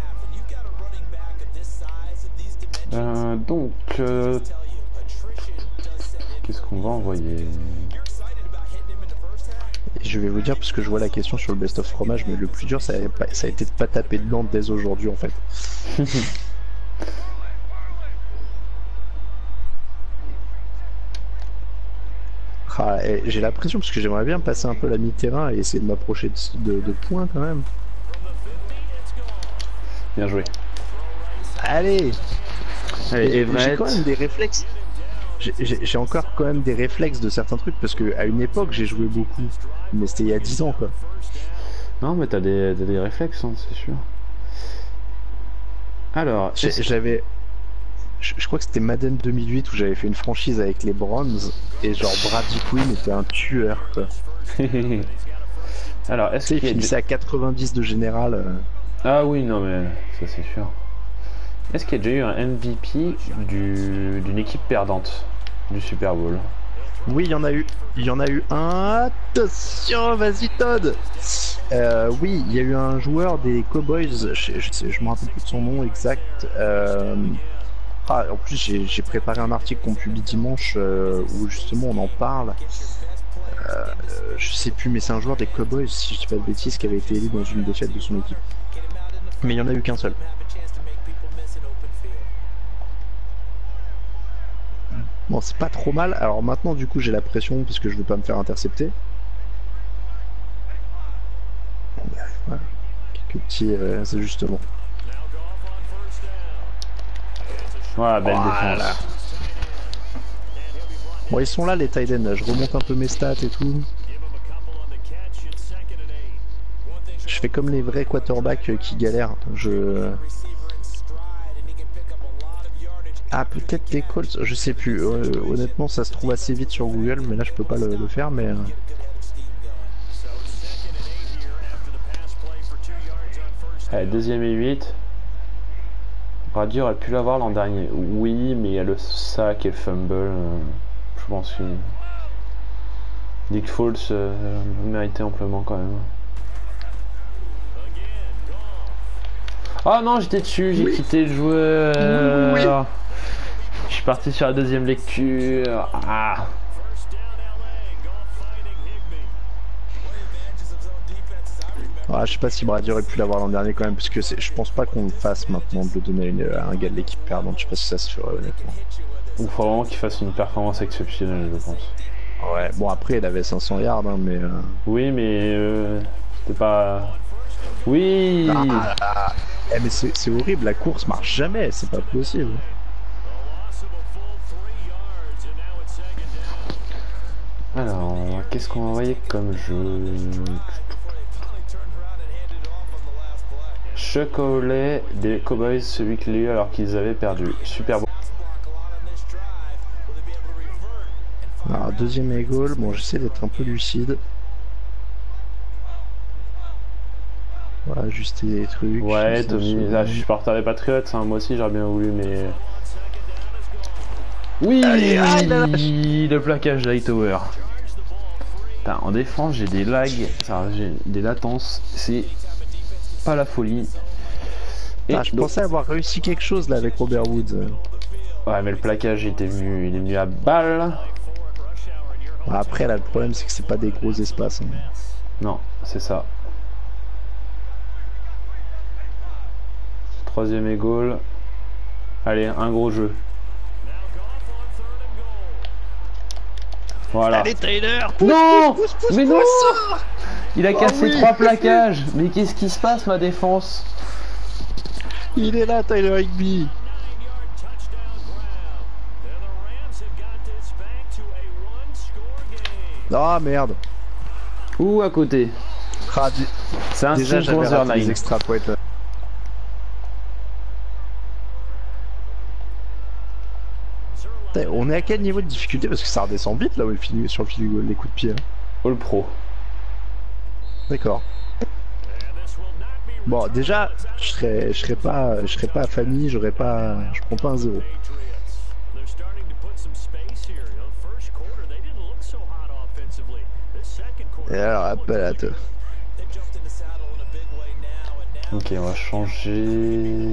Speaker 1: Euh, donc, euh, qu'est-ce qu'on va envoyer?
Speaker 2: Et je vais vous dire parce que je vois la question sur le best of fromage, mais le plus dur, ça a, pas, ça a été de pas taper dedans dès aujourd'hui en fait. Ah, j'ai l'impression parce que j'aimerais bien passer un peu la mi-terrain et essayer de m'approcher de, de, de points quand même.
Speaker 1: Bien joué.
Speaker 2: Allez.
Speaker 1: Allez,
Speaker 2: j'ai quand même des réflexes. J'ai encore quand même des réflexes de certains trucs parce que à une époque j'ai joué beaucoup, mais c'était il y a dix ans quoi.
Speaker 1: Non mais t'as des, des réflexes, hein, c'est sûr. Alors,
Speaker 2: j'avais, je, je crois que c'était Madden deux mille huit où j'avais fait une franchise avec les Browns et genre Brady Quinn était un tueur quoi.
Speaker 1: Alors, est-ce qu'il
Speaker 2: finissait à quatre-vingt-dix de général euh...
Speaker 1: Ah oui, non mais ça c'est sûr. Est-ce qu'il y a déjà eu un M V P du, d'une équipe perdante du Super Bowl?
Speaker 2: Oui, il y en a eu. Il y en a eu un. Attention, vas-y Todd. Euh, oui, il y a eu un joueur des Cowboys. Je, je, sais, je me rappelle plus de son nom exact. Euh, ah, en plus, j'ai préparé un article qu'on publie dimanche euh, où justement on en parle. Euh, je sais plus, mais c'est un joueur des Cowboys, si je dis pas de bêtises, qui avait été élu dans une défaite de son équipe. Mais il y en a eu qu'un seul. Bon, c'est pas trop mal. Alors maintenant, du coup, j'ai la pression parce que je veux pas me faire intercepter. Voilà. Quelques petits euh, ajustements.
Speaker 1: Voilà, belle
Speaker 2: voilà. Défense. Bon, ils sont là, les tight ends. Je remonte un peu mes stats et tout. Je fais comme les vrais quarterbacks qui galèrent. Je... Ah, peut-être les Colts, je sais plus. Euh, honnêtement, ça se trouve assez vite sur Google, mais là je peux pas le, le faire. Mais euh...
Speaker 1: Allez, deuxième et huit. Brady aurait pu l'avoir l'an dernier. Oui, mais il y a le sac et le fumble. Euh, je pense que Nick Foles euh, méritait amplement quand même. Oh non, j'étais dessus, j'ai oui. quitté le joueur. Oui, oui, oui. Je suis parti sur la deuxième lecture. Ah.
Speaker 2: Ah, je sais pas si Brady aurait pu l'avoir l'an dernier quand même, parce que je pense pas qu'on le fasse maintenant de le donner une, à un gars de l'équipe perdante. Je sais pas si ça se ferait honnêtement.
Speaker 1: Il faut vraiment qu'il fasse une performance exceptionnelle, je pense.
Speaker 2: Ouais, bon après il avait cinq cents yards, hein, mais. Euh...
Speaker 1: Oui, mais euh, c'était pas. Oui.
Speaker 2: Ah, ah, eh, mais c'est horrible, la course marche jamais, c'est pas possible.
Speaker 1: Alors, qu'est-ce qu'on va envoyer comme jeu? Chuck Howley des Cowboys, celui qu'il y a eu alors qu'ils avaient perdu. Super beau.
Speaker 2: Alors, deuxième et goal, bon j'essaie d'être un peu lucide. Voilà, ajuster des trucs.
Speaker 1: Ouais, Tommy, là je suis porteur des Patriots, hein, moi aussi j'aurais bien voulu, mais. Oui, allez, allez, le plaquage d'Hightower. En défense, j'ai des lags, j'ai des latences, c'est pas la folie.
Speaker 2: Et ah, je donc... pensais avoir réussi quelque chose là avec Robert Woods.
Speaker 1: Ouais, mais le plaquage il était venu, il est venu à balle.
Speaker 2: Après, là, le problème c'est que c'est pas des gros espaces. Hein.
Speaker 1: Non, c'est ça. troisième et goal. Allez, un gros jeu. Voilà.
Speaker 2: Allez Tyler, pousse,
Speaker 1: non
Speaker 2: pousse, pousse, pousse,
Speaker 1: mais non
Speaker 2: pousse.
Speaker 1: Il a
Speaker 2: Oh
Speaker 1: cassé
Speaker 2: oui.
Speaker 1: trois plaquages. Mais qu'est-ce qui se passe, ma défense?
Speaker 2: Il est là Tyler Higby. Ah merde.
Speaker 1: Ouh, à côté.
Speaker 2: Ah, dé-
Speaker 1: C'est un
Speaker 2: déjà j'avais raté les
Speaker 1: line.
Speaker 2: extra points là. Putain, on est à quel niveau de difficulté? Parce que ça redescend vite là où il finit sur le fil les coups de pied. Hein.
Speaker 1: All pro.
Speaker 2: D'accord. Bon, déjà, je serais, je serais pas, je serais pas à famille, j'aurais pas, je prends pas un zéro. Et alors, hop là, toi.
Speaker 1: Ok, on va changer.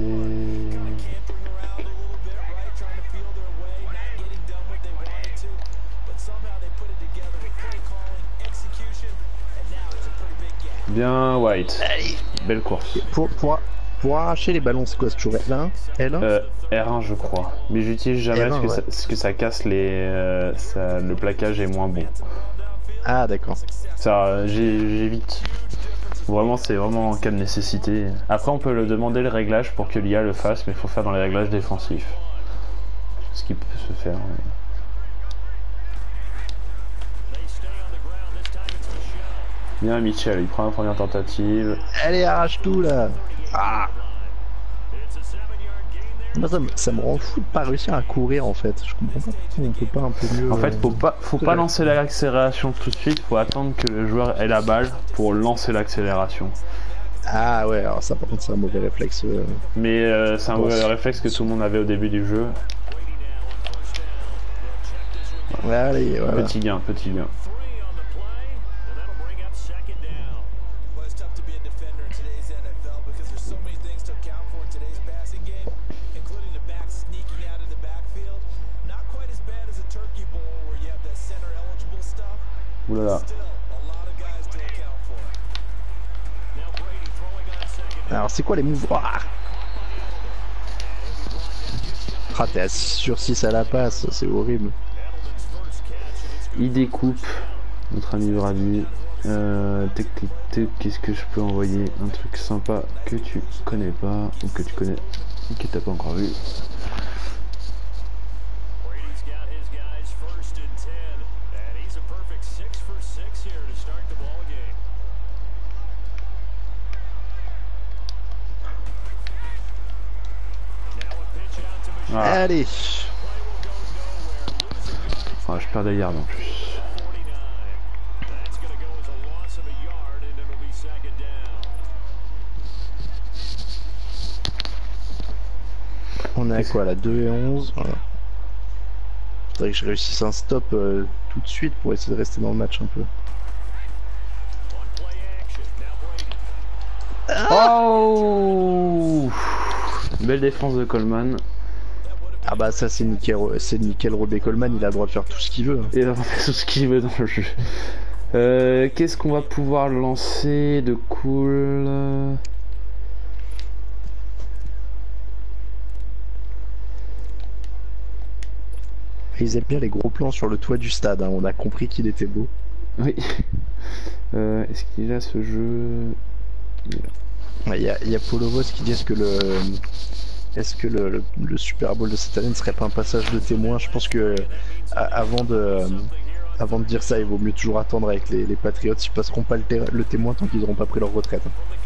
Speaker 1: Bien, White.
Speaker 2: Allez.
Speaker 1: Belle course.
Speaker 2: Pour, pour, pour arracher les ballons, c'est quoi? C'est toujours L un L un
Speaker 1: Euh, R un, je crois. Mais j'utilise jamais
Speaker 2: R un,
Speaker 1: parce, que
Speaker 2: ouais.
Speaker 1: ça, parce que ça casse les. Euh, ça, le plaquage est moins bon.
Speaker 2: Ah, d'accord.
Speaker 1: Ça, j'ai- j'évite. Vraiment, c'est vraiment en cas de nécessité. Après, on peut le demander le réglage pour que l'I A le fasse, mais il faut faire dans les réglages défensifs. Ce qui peut se faire. Bien, Mitchell, il prend la première tentative.
Speaker 2: Allez, arrache tout là. Ah. Moi, ça, me, ça me rend fou de pas réussir à courir en fait. Je comprends pas pourquoi on peut pas un peu mieux.
Speaker 1: En fait,
Speaker 2: euh,
Speaker 1: faut pas, faut pas lancer l'accélération tout de suite, faut attendre que le joueur ait la balle pour lancer l'accélération.
Speaker 2: Ah ouais, alors ça par contre c'est un mauvais réflexe. euh.
Speaker 1: Mais euh, c'est un
Speaker 2: Bon.
Speaker 1: mauvais réflexe que tout le monde avait au début du jeu.
Speaker 2: Ouais, allez, voilà.
Speaker 1: Petit gain, petit gain. Oulala.
Speaker 2: Alors c'est quoi les moves? Ah, ah t'es à six sur six à la passe, c'est horrible.
Speaker 1: Il découpe, notre ami Brady. Euh, tic, tic, tic, qu'est-ce que je peux envoyer? Un truc sympa que tu connais pas, ou que tu connais, ou que t'as pas encore vu. Ah,
Speaker 2: Allez.
Speaker 1: ah, je perds des yards en plus.
Speaker 2: On est à quoi là? deux et onze. Voilà. Faudrait que je réussisse un stop euh, tout de suite pour essayer de rester dans le match un peu.
Speaker 1: Oh, belle défense de Coleman.
Speaker 2: Ah bah ça c'est nickel, c'est nickel. Robbie Coleman, il a le droit de faire tout ce qu'il veut. Hein.
Speaker 1: Et là, on fait tout ce qu'il veut dans le jeu. Euh, Qu'est-ce qu'on va pouvoir lancer de cool?
Speaker 2: Ils aiment bien les gros plans sur le toit du stade, hein. On a compris qu'il était beau.
Speaker 1: Oui. Euh, Est-ce qu'il a ce jeu?
Speaker 2: Il ouais, y, a, y a Polovos qui dit est-ce que le est-ce que le, le, le Super Bowl de cette année ne serait pas un passage de témoin? Je pense que à, avant de euh, avant de dire ça, il vaut mieux toujours attendre avec les, les Patriots. Ils passeront pas le, le témoin tant qu'ils n'auront pas pris leur retraite.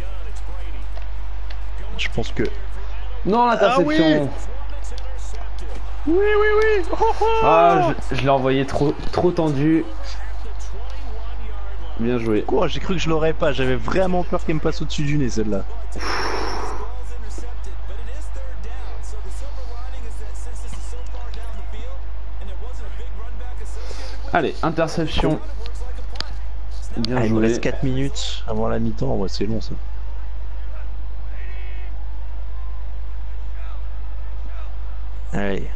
Speaker 2: Je pense que
Speaker 1: Non, l'interception.
Speaker 2: Ah oui, oui, oui, oui. Oh, oh.
Speaker 1: Ah, je, je l'ai envoyé trop, trop tendu. Bien joué.
Speaker 2: Quoi? J'ai cru que je l'aurais pas. J'avais vraiment peur qu'elle me passe au-dessus du nez celle-là.
Speaker 1: Allez, interception. Bien
Speaker 2: Ah, il nous
Speaker 1: joué.
Speaker 2: reste quatre minutes avant la mi-temps. Ouais, c'est long ça. Allez.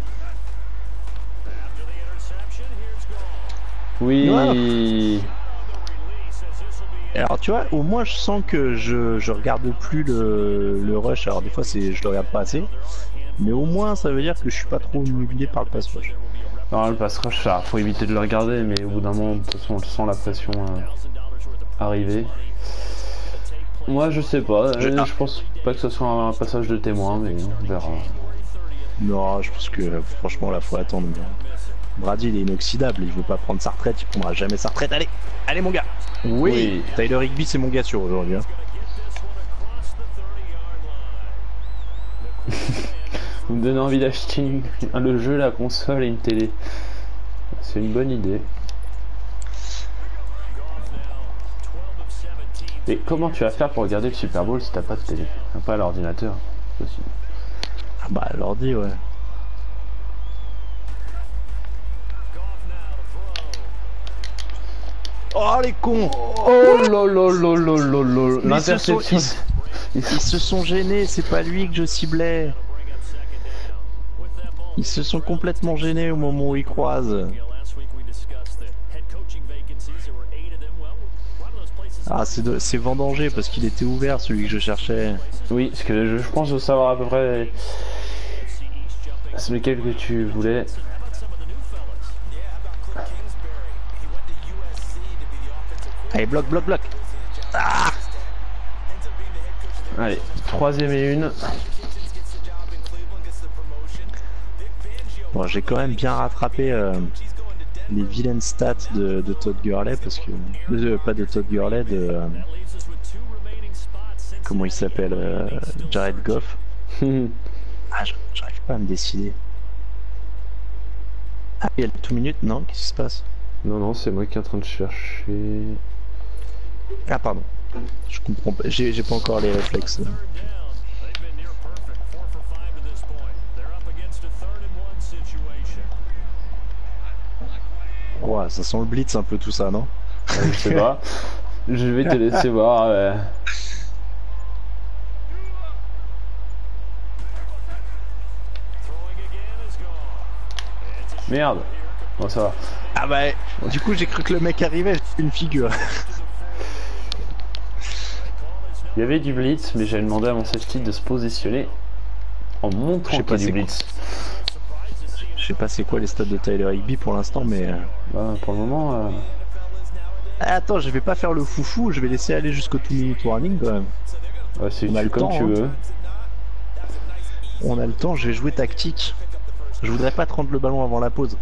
Speaker 1: Oui.
Speaker 2: Alors tu vois, au moins je sens que je, je regarde plus le, le rush. Alors des fois c'est je le regarde pas assez, mais au moins ça veut dire que je suis pas trop humilié par le pass rush.
Speaker 1: Non, le pass rush, ça, faut éviter de le regarder, mais au bout d'un moment, de toute façon, on sent la pression euh, arriver. Moi, je sais pas, je... Euh, je pense pas que ce soit un passage de témoin, mais on verra.
Speaker 2: Non, je pense que franchement, là, faut attendre. Brady, il est inoxydable, il veut pas prendre sa retraite, il prendra jamais sa retraite. Allez, allez, mon gars. Oui, oui. Tyler Higbee, c'est mon gars sûr aujourd'hui. Hein.
Speaker 1: Vous me donnez envie d'acheter le jeu, la console et une télé. C'est une bonne idée. Et comment tu vas faire pour regarder le Super Bowl si t'as pas de télé? Pas l'ordinateur aussi.
Speaker 2: Ah bah l'ordi, ouais. Oh les cons!
Speaker 1: Oh lolololololol! L'interception!
Speaker 2: Ils, ils se sont gênés, c'est pas lui que je ciblais. Ils se sont complètement gênés au moment où ils croisent. Ah, c'est vendangé parce qu'il était ouvert celui que je cherchais.
Speaker 1: Oui, parce que je, je pense savoir à peu près c'est lequel que tu voulais.
Speaker 2: Allez, bloc, bloc, bloc. Ah,
Speaker 1: allez, troisième et une.
Speaker 2: Bon, j'ai quand même bien rattrapé euh, les vilaines stats de, de Todd Gurley parce que euh, pas de Todd Gurley, de euh, comment il s'appelle, euh, Jared Goff. Ah, j'arrive pas à me décider. Ah, il y a le two minutes, non? Qu'est-ce qui se passe?
Speaker 1: Non, non, c'est moi qui est en train de chercher.
Speaker 2: Ah, pardon. Je comprends pas. J'ai pas encore les réflexes. Ouais, ça sent le blitz un peu tout ça, non?
Speaker 1: Ouais, je sais pas. Je vais te laisser voir. Ouais. Merde. Bon, ça va.
Speaker 2: Ah bah, du coup j'ai cru que le mec arrivait, j'ai une figure.
Speaker 1: Il y avait du blitz, mais j'avais demandé à mon safety de se positionner en montrant qu'il y a du blitz.
Speaker 2: Je sais pas c'est quoi les stats de Tyler Higbee pour l'instant, mais...
Speaker 1: Bah, pour le moment... Euh...
Speaker 2: Ah, attends, je vais pas faire le foufou, je vais laisser aller jusqu'au two minute warning quand même.
Speaker 1: Ouais, c'est comme temps, tu hein. veux.
Speaker 2: On a le temps, je vais jouer tactique. Je voudrais pas te rendre le ballon avant la pause.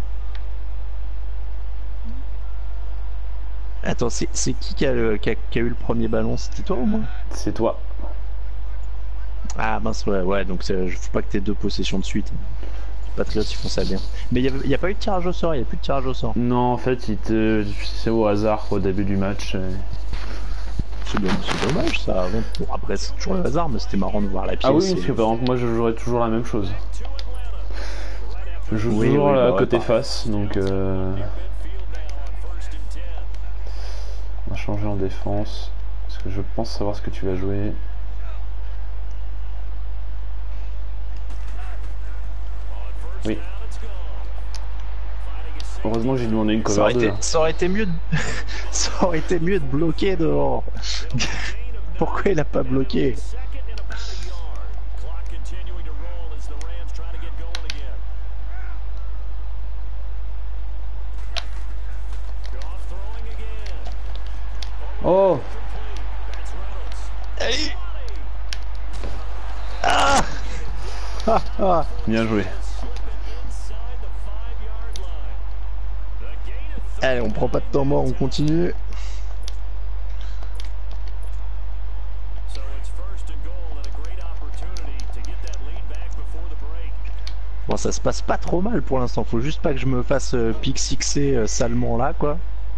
Speaker 2: Attends, c'est qui qui a, le, qui, a, qui a eu le premier ballon? C'était toi ou moi?
Speaker 1: C'est toi.
Speaker 2: Ah mince, ouais, ouais, donc faut pas que t'aies deux possessions de suite. Les Patriots ils font ça bien. Mais il n'y a, a pas eu de tirage au sort, il n'y a plus de tirage au sort.
Speaker 1: Non, en fait, c'est au hasard au début du match.
Speaker 2: C'est dommage ça. Bon, après, c'est toujours le hasard, mais c'était marrant de voir la pièce.
Speaker 1: Ah oui, parce que par exemple, moi je jouerais toujours la même chose. Je joue oui, toujours oui, la bah, côté ouais, face, donc. Euh... On va changer en défense, parce que je pense savoir ce que tu vas jouer. Oui. Heureusement que j'ai demandé une cover deux.
Speaker 2: Ça aurait été mieux de... ça aurait été mieux de bloquer dehors. Pourquoi il a pas bloqué?
Speaker 1: Oh!
Speaker 2: Allez! Ah!
Speaker 1: Bien joué.
Speaker 2: Allez, on prend pas de temps mort, on continue. Bon, ça se passe pas trop mal pour l'instant. Faut juste pas que je me fasse euh, pick sixer euh, salement là, quoi.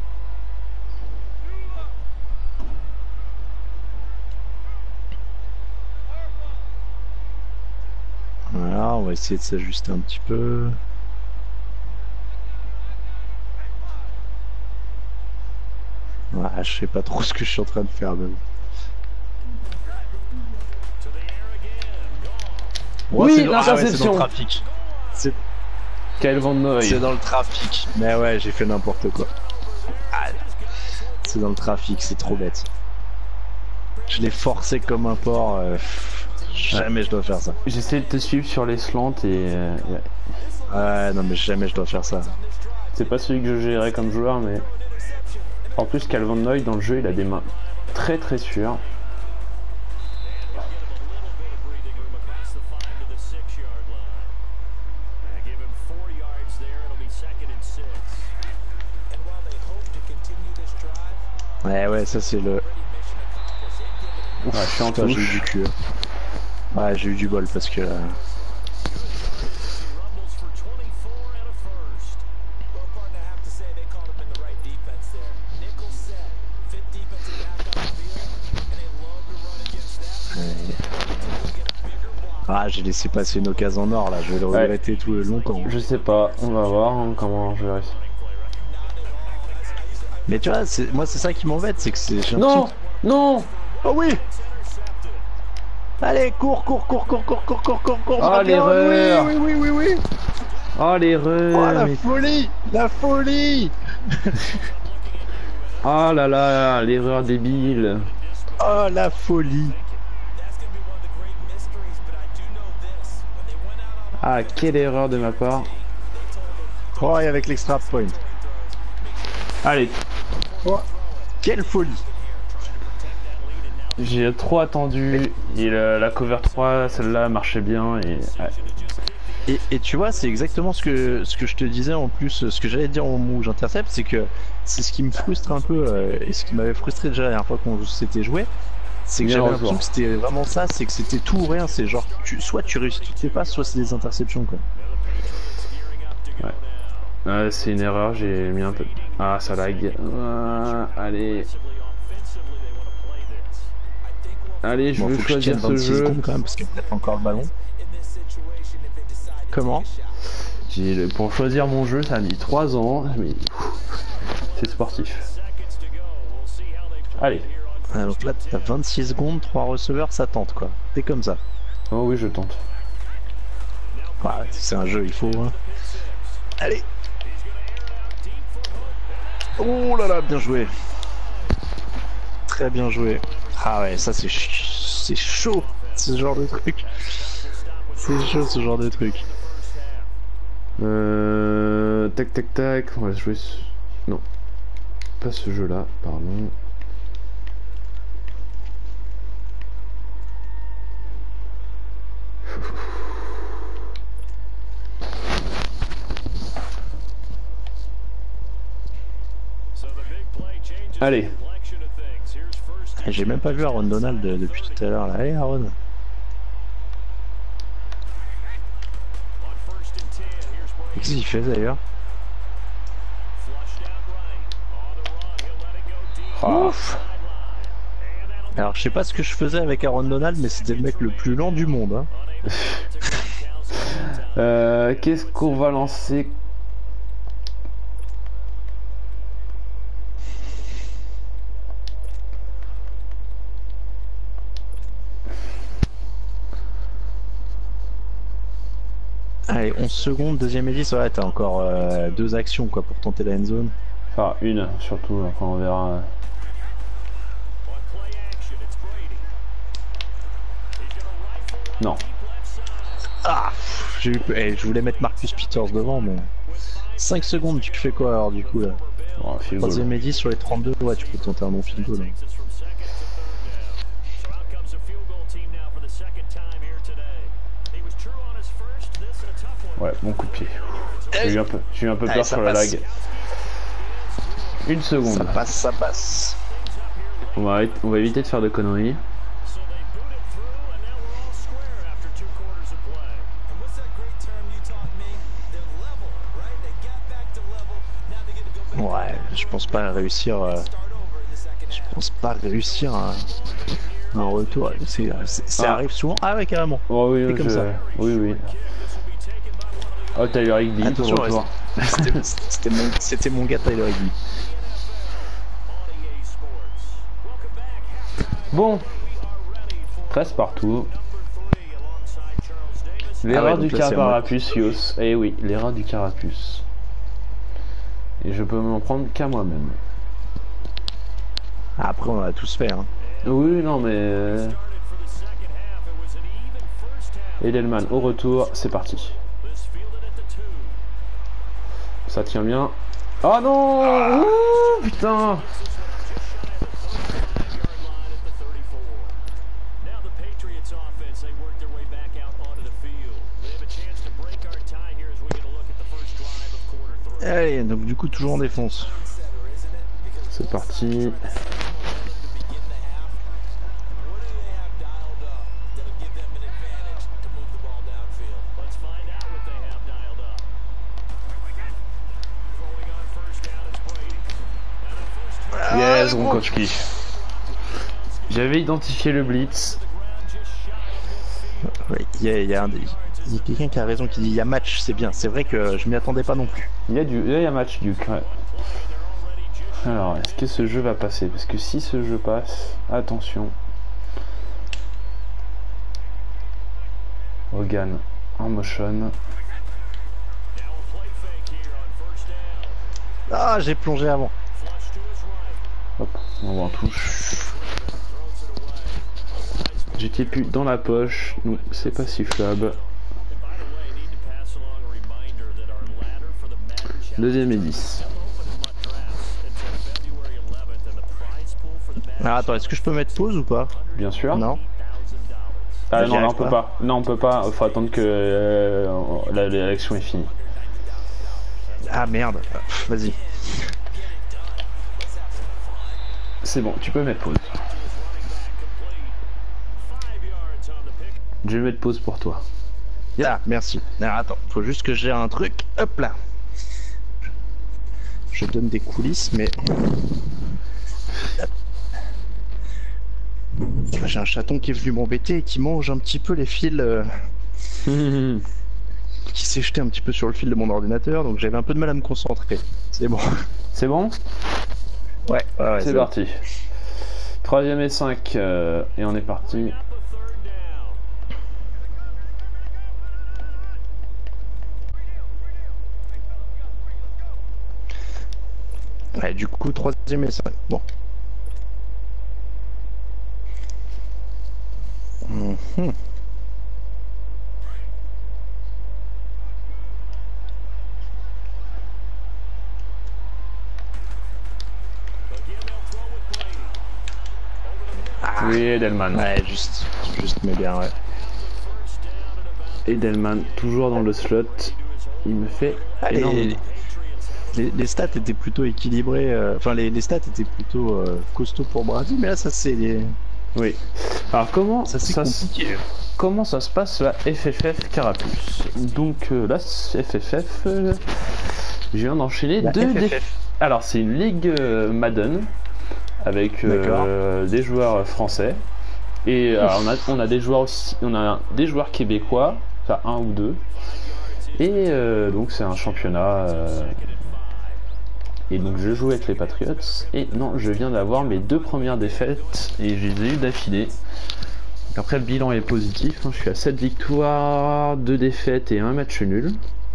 Speaker 2: Voilà, on va essayer de s'ajuster un petit peu. Ah, je sais pas trop ce que je suis en train de faire même.
Speaker 1: Ouais, oui, l'interception.
Speaker 2: Ah ouais, c'est c'est
Speaker 1: Kyle Van Noy.
Speaker 2: C'est dans le trafic. Mais ouais, j'ai fait n'importe quoi. Ah, passer dans le trafic, c'est trop bête. Je l'ai forcé comme un porc. Euh, jamais je dois faire ça.
Speaker 1: J'essaie de te suivre sur les slants et... Euh,
Speaker 2: ouais, non mais jamais je dois faire ça.
Speaker 1: C'est pas celui que je gérais comme joueur, mais... En plus, Calvin Noy, dans le jeu, il a des mains très très sûres.
Speaker 2: Ouais, ouais, ça c'est le...
Speaker 1: Ouais, je suis en
Speaker 2: touche. J'ai eu du cul. Ouais, j'ai eu du bol parce que... Ah, j'ai laissé passer une occasion en or là, je vais le regretter ouais. tout longtemps.
Speaker 1: Je sais pas, on va voir hein, comment je vais réussir.
Speaker 2: Mais tu vois, moi c'est ça qui m'embête, c'est que c'est...
Speaker 1: Non, non.
Speaker 2: Oh oui. Allez, cours, cours, cours, cours, cours, cours, cours, cours, cours.
Speaker 1: Oh l'erreur.
Speaker 2: Oui, oui, oui, oui, oui.
Speaker 1: Oh l'erreur.
Speaker 2: Oh la mais... folie, la folie.
Speaker 1: Oh là là, l'erreur débile.
Speaker 2: Oh la folie.
Speaker 1: Ah, quelle erreur de ma part.
Speaker 2: Oh, et avec l'extra point.
Speaker 1: Allez.
Speaker 2: Oh, quelle folie.
Speaker 1: J'ai trop attendu. Et la, la cover trois, celle-là, marchait bien. Et, ouais.
Speaker 2: et, et tu vois, c'est exactement ce que, ce que je te disais en plus. Ce que j'allais dire au moment où j'intercepte, c'est que c'est ce qui me frustre un peu. Euh, et ce qui m'avait frustré déjà la dernière fois qu'on s'était joué. C'est que j'avais l'impression que c'était vraiment ça, c'est que c'était tout ou rien, c'est genre tu, soit tu réussis toutes tes passes, soit c'est des interceptions quoi.
Speaker 1: Ouais. Euh, c'est une erreur, j'ai mis un peu. Ah ça lag. Euh, allez. Allez, je bon, veux choisir ce jeu.
Speaker 2: Quand même, parce qu'il y a peut-être encore le ballon. Comment?
Speaker 1: le... Pour choisir mon jeu, ça a mis trois ans, mais c'est sportif. Allez.
Speaker 2: Ah, donc là t'as vingt-six secondes, trois receveurs, ça tente quoi. T'es comme ça.
Speaker 1: Oh oui je tente.
Speaker 2: Ouais, c'est un jeu, il faut hein. Allez. Oh là là, bien joué. Très bien joué. Ah ouais, ça c'est ch... c'est chaud ce genre de truc. C'est chaud ce genre de truc.
Speaker 1: Euh... Tac tac tac, on va jouer ce... Non. Pas ce jeu là, pardon. Allez.
Speaker 2: J'ai même pas vu Aaron Donald depuis tout à l'heure là. Allez Aaron. Qu'est-ce qu'il fait d'ailleurs?
Speaker 1: Oh.
Speaker 2: Alors je sais pas ce que je faisais avec Aaron Donald, mais c'était le mec le plus lent du monde. Hein.
Speaker 1: euh, Qu'est-ce qu'on va lancer?
Speaker 2: Allez, onze secondes, deuxième hélice, ouais, t'as encore euh, deux actions quoi pour tenter la end zone.
Speaker 1: Enfin, une surtout, enfin, on verra. Non.
Speaker 2: Ah, j'ai eu... hey, je voulais mettre Marcus Peters devant, mais... cinq secondes, tu fais quoi alors du coup là?
Speaker 1: Oh,
Speaker 2: troisième et dix sur les trente-deux, ouais, tu peux tenter un bon field goal.
Speaker 1: Ouais, bon coup de pied. J'ai eu un peu, j'ai eu un peu peur
Speaker 2: Allez,
Speaker 1: sur la
Speaker 2: passe.
Speaker 1: lag. Une seconde.
Speaker 2: Ça passe, ça passe.
Speaker 1: On va, on va éviter de faire de conneries.
Speaker 2: Ouais, je pense pas réussir. Euh... Je pense pas réussir un, un retour. C'est, ça ah. arrive souvent. Ah ouais, carrément.
Speaker 1: Oh oui,
Speaker 2: comme
Speaker 1: je...
Speaker 2: ça.
Speaker 1: oui, oui. Oh, Tyler Higby.
Speaker 2: Attention, c'était mon, c'était mon gars Tyler Higby.
Speaker 1: Bon, treize partout. L'erreur ah ouais, du carapace, Yos. Eh oui, l'erreur du carapace. Et je peux m'en prendre qu'à moi-même.
Speaker 2: Après, on a tous fait. Hein.
Speaker 1: Oui, non, mais... Euh... Edelman au retour, c'est parti. Ça tient bien. Oh non ah. Ouh, putain.
Speaker 2: Allez, donc du coup toujours en défense.
Speaker 1: C'est parti. Yes, Gronkowski. J'avais identifié le blitz.
Speaker 2: Oui, il y a, y a, un, y a quelqu'un qui a raison qui dit il y a match, c'est bien. C'est vrai que je m'y attendais pas non plus.
Speaker 1: Il y a du, il y a match du. Ouais. Alors, est-ce que ce jeu va passer? Parce que si ce jeu passe, attention. Hogan en motion.
Speaker 2: Ah, j'ai plongé avant.
Speaker 1: Hop, on va en touche. J'étais plus dans la poche, donc c'est pas sifflable. Deuxième et dix.
Speaker 2: Ah, attends, est-ce que je peux mettre pause ou pas?
Speaker 1: Bien sûr.
Speaker 2: Non.
Speaker 1: Ah non, là on peut pas. pas. Non, on peut pas. Faut attendre que euh, l'élection est finie.
Speaker 2: Ah merde. Vas-y.
Speaker 1: C'est bon, tu peux mettre pause. Je vais mettre pause pour toi.
Speaker 2: Ah, merci. Alors, attends, faut juste que j'ai un truc. Hop là. Je donne des coulisses, mais... J'ai un chaton qui est venu m'embêter et qui mange un petit peu les fils... Euh... qui s'est jeté un petit peu sur le fil de mon ordinateur, donc j'avais un peu de mal à me concentrer. C'est bon.
Speaker 1: C'est bon?
Speaker 2: Ouais, ouais, ouais
Speaker 1: c'est parti. Bon. Troisième et cinq, euh, et on est parti.
Speaker 2: Ouais, du coup, troisième et cinq. Bon. Mmh.
Speaker 1: Ah. Oui, Edelman.
Speaker 2: Ouais, juste, juste, mais bien, ouais.
Speaker 1: Edelman, toujours dans le slot. Il me fait énormément.
Speaker 2: Les, les stats étaient plutôt équilibrés, euh, enfin les, les stats étaient plutôt euh, costauds pour Brady, mais là ça c'est les...
Speaker 1: Oui. Alors comment
Speaker 2: ça, ça,
Speaker 1: comment ça se passe la F F F Carapuce? Donc euh, là F F F, euh, je viens d'enchaîner deux défaites. Alors c'est une ligue euh, Madden avec euh, des joueurs français et alors, on, a, on a des joueurs aussi, on a des joueurs québécois, enfin un ou deux, et euh, donc c'est un championnat. Euh, Et donc je joue avec les Patriots, et non, je viens d'avoir mes deux premières défaites, et je les ai eu d'affilée. Après le bilan est positif, hein, je suis à sept victoires, deux défaites et un match nul.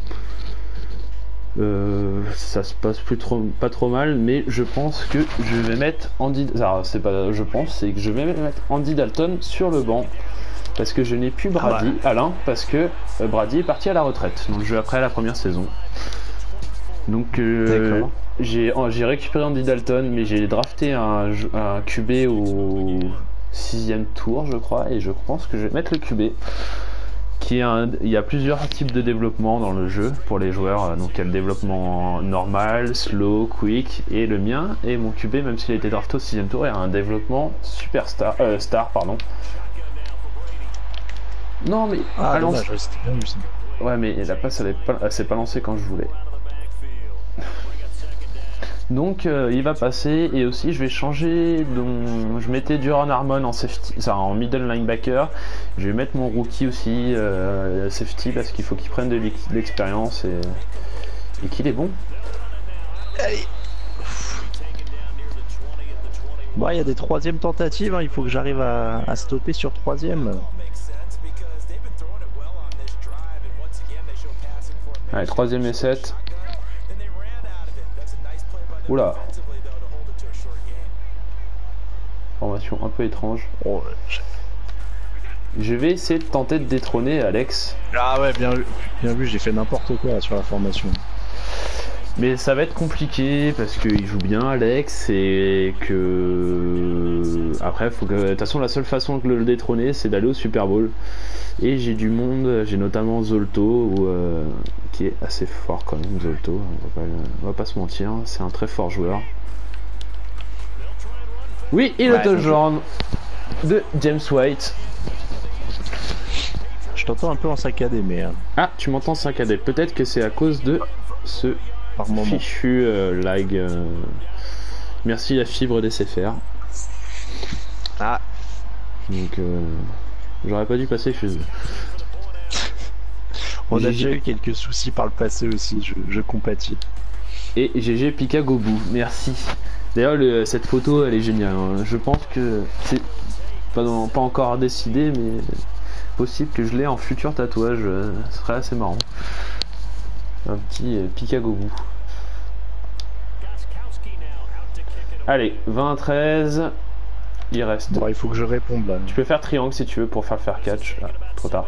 Speaker 1: Euh, ça se passe plus trop, pas trop mal, mais je pense que je vais mettre Andy... Alors c'est pas je pense, c'est que je vais mettre Andy Dalton sur le banc. Parce que je n'ai plus Brady, ah ouais. Alain, parce que euh, Brady est parti à la retraite, donc je vais après la première saison. Donc euh, j'ai oh, récupéré Andy Dalton, mais j'ai drafté un, un Q B au sixième tour je crois, et je pense que je vais mettre le Q B qui est un, il y a plusieurs types de développement dans le jeu pour les joueurs, donc il y a le développement normal, slow, quick, et le mien et mon Q B, même s'il a été drafté au sixième tour, il y a un développement superstar, euh, star pardon. Non mais
Speaker 2: ah, dommage,
Speaker 1: ouais mais la passe elle s'est pas lancée quand je voulais. Donc euh, il va passer, et aussi je vais changer, donc, je mettais Duran Harmon en safety, enfin, en middle linebacker, je vais mettre mon rookie aussi euh, safety parce qu'il faut qu'il prenne de l'expérience et, et qu'il est bon.
Speaker 2: Allez. Bon, il y a des troisièmes tentatives, hein, il faut que j'arrive à, à stopper sur troisième.
Speaker 1: Allez, troisième et sept. Oula. Formation un peu étrange.
Speaker 2: Oh, je...
Speaker 1: je vais essayer de tenter de détrôner Alex.
Speaker 2: Ah ouais, bien vu, bien vu, j'ai fait n'importe quoi là, sur la formation.
Speaker 1: Mais ça va être compliqué parce qu'il joue bien Alex et que après faut que de toute façon la seule façon de le détrôner c'est d'aller au Super Bowl et j'ai du monde, j'ai notamment Zolto ou, euh, qui est assez fort quand même. Zolto, on va pas, on va pas se mentir, c'est un très fort joueur. Oui, et le
Speaker 2: ouais,
Speaker 1: touchdown de James White.
Speaker 2: Je t'entends un peu en saccadé mais...
Speaker 1: Ah, tu m'entends saccadé, peut-être que c'est à cause de ce
Speaker 2: par moment.
Speaker 1: Fichu euh, lag. Euh... Merci la fibre des S F R.
Speaker 2: Ah.
Speaker 1: Donc euh... j'aurais pas dû passer chez eux.
Speaker 2: On
Speaker 1: G G...
Speaker 2: a déjà eu quelques soucis par le passé aussi, je, je compatis.
Speaker 1: Et G G Pika Gobu, merci. D'ailleurs le... cette photo elle est géniale. Hein. Je pense que c'est pas, dans... pas encore décidé mais possible que je l'ai en futur tatouage. Euh... Ce serait assez marrant. Un petit euh, Picagogou. Allez, vingt à treize. Il reste.
Speaker 2: Bon, il faut que je réponde là.
Speaker 1: Tu peux faire triangle si tu veux pour faire le faire catch. Ah, trop tard.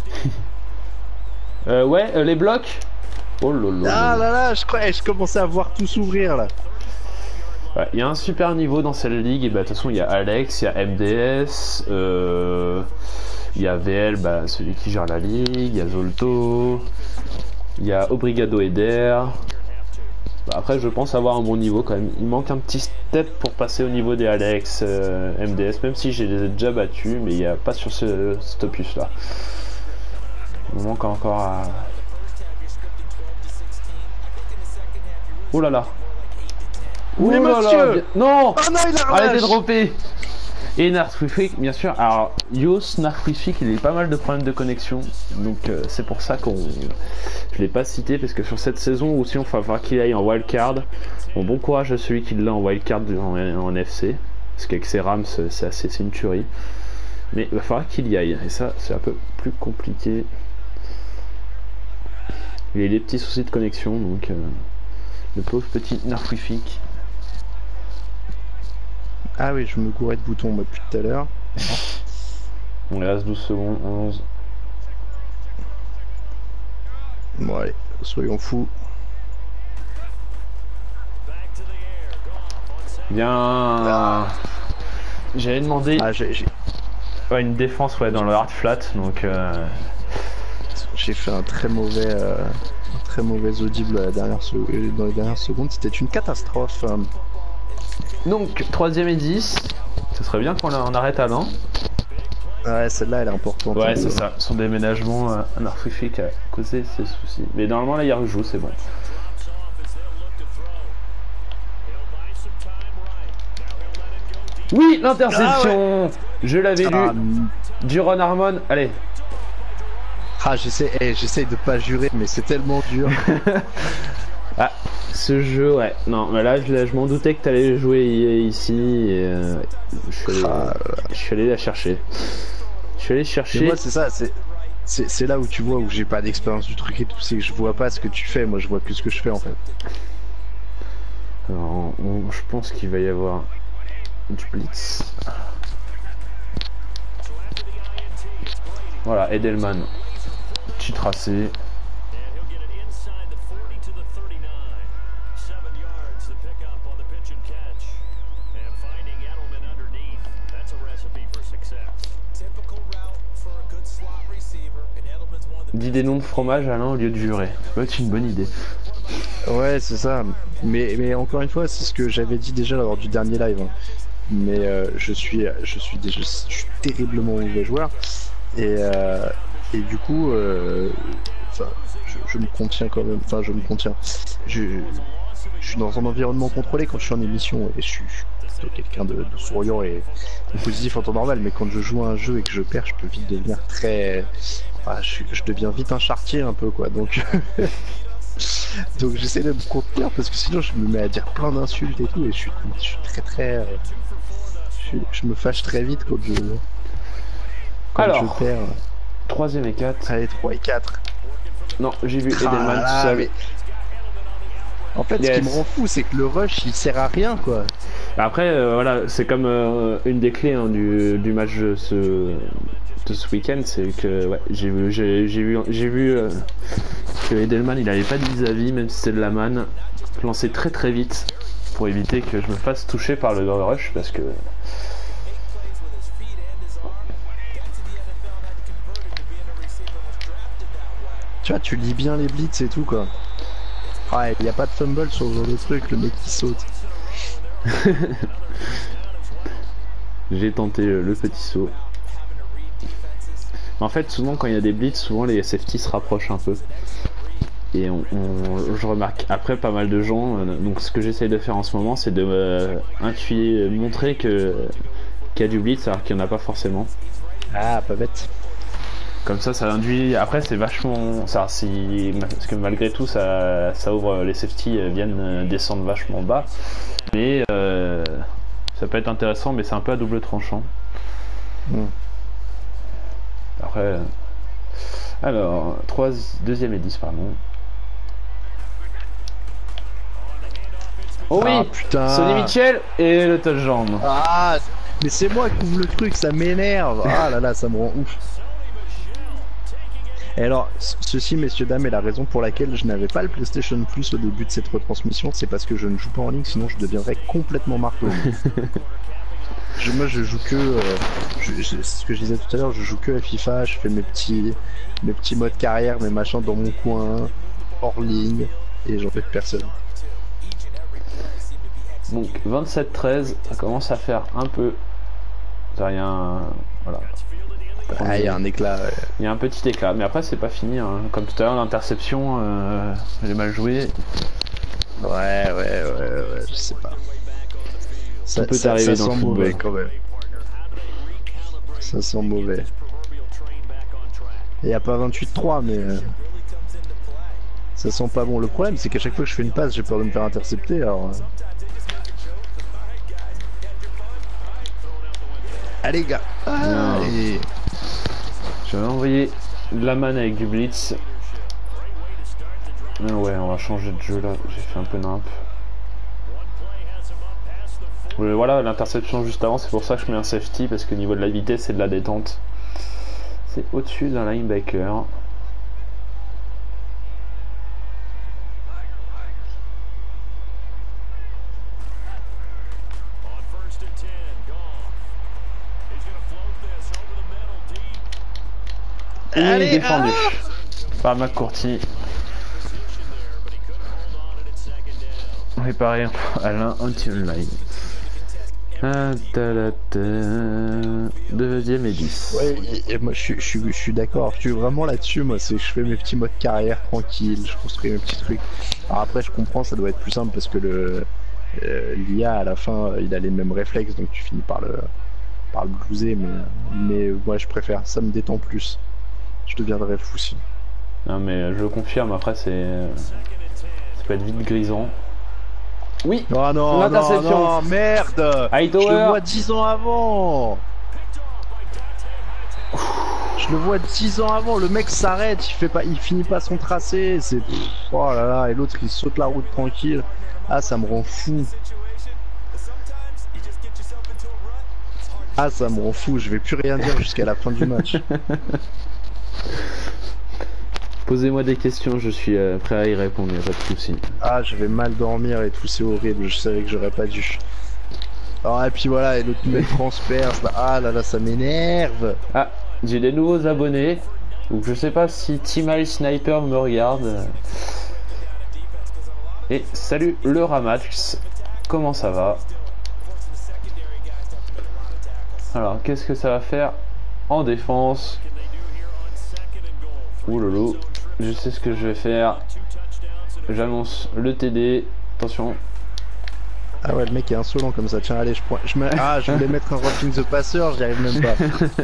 Speaker 1: euh, ouais, euh, les blocs. Oh lolo.
Speaker 2: Ah là là, je crois, je commençais à voir tout s'ouvrir là.
Speaker 1: Ouais, il y a un super niveau dans cette ligue. Et bah, de toute façon, il y a Alex, il y a M D S, euh, il y a V L, bah, celui qui gère la ligue, il y a Zolto. Il y a Obrigado Eder. Bah après, je pense avoir un bon niveau quand même. Il manque un petit step pour passer au niveau des Alex, euh, M D S, même si j'ai les ai déjà battus, mais il n'y a pas sur ce, cet opus là. Il manque encore à. Oh là là.
Speaker 2: Oh là là.
Speaker 1: Non,
Speaker 2: oh non, il a
Speaker 1: arrêtez de dropper. Et Narfrifik, bien sûr. Alors, Yos, Narfrifik, il a eu pas mal de problèmes de connexion. Donc, euh, c'est pour ça qu'on. Je l'ai pas cité, parce que sur cette saison aussi, on va falloir qu'il aille en wildcard. Bon, bon courage à celui qui l'a en wildcard en, en F C. Parce qu'avec ses Rams, c'est assez c'est une tuerie. Mais il va falloir qu'il y aille. Et ça, c'est un peu plus compliqué. Il y a des petits soucis de connexion, donc. Euh, le pauvre petit Narfrifik.
Speaker 2: Ah oui, je me gourais de boutons moi depuis tout à l'heure.
Speaker 1: On lui reste douze secondes, onze.
Speaker 2: Bon allez, soyons fous.
Speaker 1: Bien. Ah. J'avais demandé
Speaker 2: ah, j'ai, j'ai...
Speaker 1: Ouais, une défense ouais, dans le hard flat, donc... Euh...
Speaker 2: J'ai fait un très mauvais... Euh... Un très mauvais audible à la dernière se... dans les dernières secondes, c'était une catastrophe.
Speaker 1: Donc, troisième et dix, ce serait bien qu'on en arrête à l'an.
Speaker 2: Ouais, celle-là elle est importante.
Speaker 1: Ouais, c'est ça. Son déménagement euh, narcissique a causé ces soucis. Mais normalement, là, il rejoue, c'est bon. Oui, l'interception. Ah ouais. Je l'avais ah, lu. Duron Harmon, allez.
Speaker 2: Ah, j'essaie, hey, j'essaie de pas jurer, mais c'est tellement dur.
Speaker 1: Ah, ce jeu, ouais. Non, mais là, je, là, je m'en doutais que t'allais jouer ici. Et, euh, je, suis allé, ah, je suis allé la chercher. Je suis allé chercher.
Speaker 2: Mais moi, c'est ça, c'est, c'est, c'est là où tu vois où j'ai pas d'expérience du truc et tout. C'est que je vois pas ce que tu fais. Moi, je vois que ce que je fais en fait.
Speaker 1: Alors, on, je pense qu'il va y avoir du blitz. Voilà, Edelman. Petit tracé. Dis des noms de fromage Alain au lieu de jurer. Ça peut être une bonne idée.
Speaker 2: Ouais, c'est ça. Mais, mais encore une fois, c'est ce que j'avais dit déjà lors du dernier live. Hein. Mais euh, je suis, je suis déjà, je suis terriblement mauvais joueur. Et, euh, et du coup, euh, enfin, je, je me contiens quand même. Enfin, je me contiens. Je, je suis dans un environnement contrôlé quand je suis en émission et je suis, je suis plutôt quelqu'un de, de souriant et de positif en temps normal. Mais quand je joue à un jeu et que je perds, je peux vite devenir très. Enfin, je, je deviens vite un charretier un peu quoi. Donc. Donc j'essaie de me contenir parce que sinon je me mets à dire plein d'insultes et tout et je suis, je suis très très... Euh, je, suis, je me fâche très vite quand je, quand
Speaker 1: Alors,
Speaker 2: je perds.
Speaker 1: troisième et quatre.
Speaker 2: Allez, trois et quatre.
Speaker 1: Non, j'ai vu Edelman, ah, tu savais.
Speaker 2: En fait,
Speaker 1: Yes.
Speaker 2: ce qui me rend fou, c'est que le rush, il sert à rien, quoi.
Speaker 1: Après, euh, voilà, c'est comme euh, une des clés hein, du, du match de ce, de ce week-end, c'est que ouais, j'ai vu, j'ai, j'ai vu, j'ai vu euh, que Edelman il avait pas de vis-à-vis, même si c'est de la manne, lancer très très vite pour éviter que je me fasse toucher par le rush parce que.
Speaker 2: Tu vois, tu lis bien les blitz et tout, quoi. Ouais, il n'y a pas de fumble sur ce genre de truc, le mec qui saute.
Speaker 1: J'ai tenté le, le petit saut. En fait, souvent quand il y a des blitz, souvent les safety se rapprochent un peu. Et on, on, je remarque après pas mal de gens. Euh, donc ce que j'essaye de faire en ce moment, c'est de euh, intuiter, montrer que qu'il y a du blitz alors qu'il n'y en a pas forcément.
Speaker 2: Ah, pas bête.
Speaker 1: Comme ça, ça induit. Après, c'est vachement. Ça, si... Parce que malgré tout, ça, ça ouvre. Les safety viennent descendre vachement bas. Mais euh... ça peut être intéressant, mais c'est un peu à double tranchant.
Speaker 2: Mm.
Speaker 1: Après. Alors, trois... deuxième et dix, pardon. Oh oui,
Speaker 2: Ah, putain.
Speaker 1: Sonny Mitchell et le touchdown.
Speaker 2: Ah, mais c'est moi qui ouvre le truc, ça m'énerve. Ah là là, ça me rend ouf. Et alors, ceci, messieurs, dames, est la raison pour laquelle je n'avais pas le PlayStation Plus au début de cette retransmission, c'est parce que je ne joue pas en ligne, sinon je deviendrais complètement marteau. je, moi, je joue que... Euh, je, je, c'est ce que je disais tout à l'heure, je joue que à FIFA, je fais mes petits, mes petits modes carrière, mes machins dans mon coin, hors ligne, et j'en fais que personne.
Speaker 1: Donc, vingt-sept treize, ça commence à faire un peu... C'est rien... Voilà.
Speaker 2: Ah, il y a un éclat. Ouais.
Speaker 1: Il y a un petit éclat, mais après c'est pas fini. Hein. Comme tout à l'heure, l'interception, euh, j'ai mal joué.
Speaker 2: Ouais, ouais, ouais, ouais, je sais pas. Ça,
Speaker 1: ça peut
Speaker 2: ça,
Speaker 1: t'arriver
Speaker 2: ça
Speaker 1: dans
Speaker 2: sent
Speaker 1: le
Speaker 2: mauvais
Speaker 1: football.
Speaker 2: quand même. Ça sent mauvais. Il n'y a pas vingt-huit trois, mais euh, ça sent pas bon. Le problème, c'est qu'à chaque fois que je fais une passe, j'ai peur de me faire intercepter. Alors. Euh... Allez, gars. Ah, et...
Speaker 1: Je vais envoyer de la manne avec du blitz. Ah ouais, on va changer de jeu là. J'ai fait un peu nimp. Ouais, voilà, l'interception juste avant, c'est pour ça que je mets un safety parce que au niveau de la vitesse et de la détente, c'est au-dessus d'un linebacker. Et
Speaker 2: Allez,
Speaker 1: défendu
Speaker 2: ah
Speaker 1: par McCourty. Réparé à l'intime line. Ah, ta, ta, ta. Deuxième et dix.
Speaker 2: Ouais, et, et moi je suis, je suis, je suis d'accord. Je suis vraiment là-dessus. Moi, c'est que je fais mes petits modes carrière tranquille. Je construis mes petits trucs. Alors après, je comprends, ça doit être plus simple parce que le euh, l'I A à la fin, il a les mêmes réflexes, donc tu finis par le par le blouser. Mais mais moi, je préfère. Ça me détend plus. Je deviendrais fou si.
Speaker 1: Non mais je confirme, après c'est... ça peut être vite grisant. Oui.
Speaker 2: Oh non,
Speaker 1: l'interception.
Speaker 2: non, non, merde.
Speaker 1: Hightower.
Speaker 2: Je le vois dix ans avant. Je le vois dix ans avant, le mec s'arrête, il fait pas, il finit pas son tracé, c'est... Oh là là, et l'autre il saute la route tranquille. Ah, ça me rend fou. Ah, ça me rend fou, je vais plus rien dire jusqu'à la fin du match.
Speaker 1: Posez-moi des questions, je suis euh, prêt à y répondre, y'a pas de soucis.
Speaker 2: Ah, je vais mal dormir et tout, c'est horrible, je savais que j'aurais pas dû. Ah, et puis voilà, et l'autre mec transperce, ah là là, ça m'énerve.
Speaker 1: Ah, j'ai des nouveaux abonnés, donc je sais pas si Timal Sniper me regarde. Et salut le Ramax, comment ça va? Alors, qu'est-ce que ça va faire en défense? Ouh lolo, je sais ce que je vais faire. J'annonce le T D. Attention.
Speaker 2: Ah ouais, le mec est insolent comme ça. Tiens, allez, je prends. Je me... Ah, je voulais mettre un roughing the passer, j'y arrive même pas.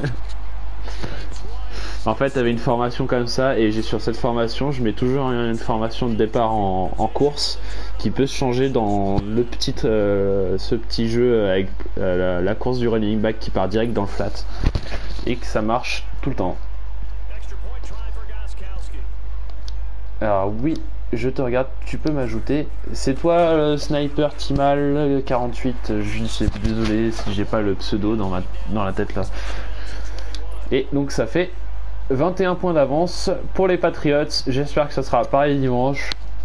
Speaker 1: En fait, t'avais une formation comme ça, et j'ai sur cette formation, je mets toujours une formation de départ en, en course qui peut se changer dans le petit, euh, ce petit jeu avec euh, la, la course du running back qui part direct dans le flat et que ça marche tout le temps. Alors oui, je te regarde, tu peux m'ajouter. C'est toi le sniper Timal quarante-huit, je suis désolé si j'ai pas le pseudo dans, ma, dans la tête là. Et donc ça fait vingt et un points d'avance pour les Patriots. J'espère que ça sera pareil dimanche.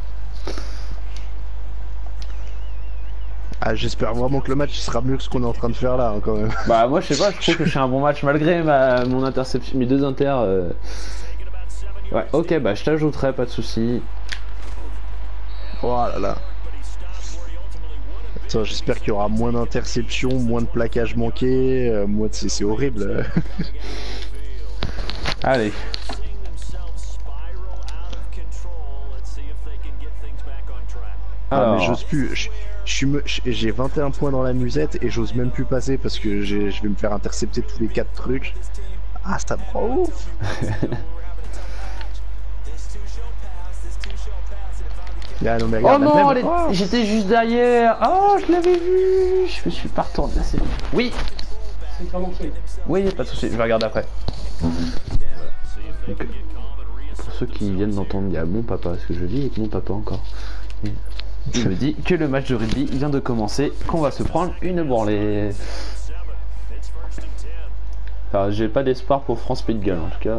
Speaker 2: Ah, j'espère vraiment que le match sera mieux que ce qu'on est en train de faire là hein, quand même.
Speaker 1: Bah moi je sais pas, je trouve que je fais un bon match malgré ma, mon interception, mes deux inters. Euh... Ouais, ok, bah je t'ajouterai, pas de soucis.
Speaker 2: Oh là là. Attends, j'espère qu'il y aura moins d'interceptions, moins de plaquages manqués, euh, moins de... c'est horrible.
Speaker 1: Allez.
Speaker 2: Ah, mais j'ose plus. Je, je suis me... J'ai vingt et un points dans la musette et j'ose même plus passer parce que je vais me faire intercepter tous les quatre trucs. Ah, ça me rend ouf. Ah, non, mais regarde,
Speaker 1: oh non,
Speaker 2: même...
Speaker 1: les...
Speaker 2: oh
Speaker 1: j'étais juste derrière. Oh, je l'avais vu. Je me suis pas retourné. Oui. Oui, pas de soucis, je vais regarder après. Donc, pour ceux qui viennent d'entendre, il y a mon papa, ce que je vis avec mon papa encore. Et il me dit que le match de rugby vient de commencer, qu'on va se prendre une branlée. Enfin, j'ai pas d'espoir pour France Pays de Galles en tout cas.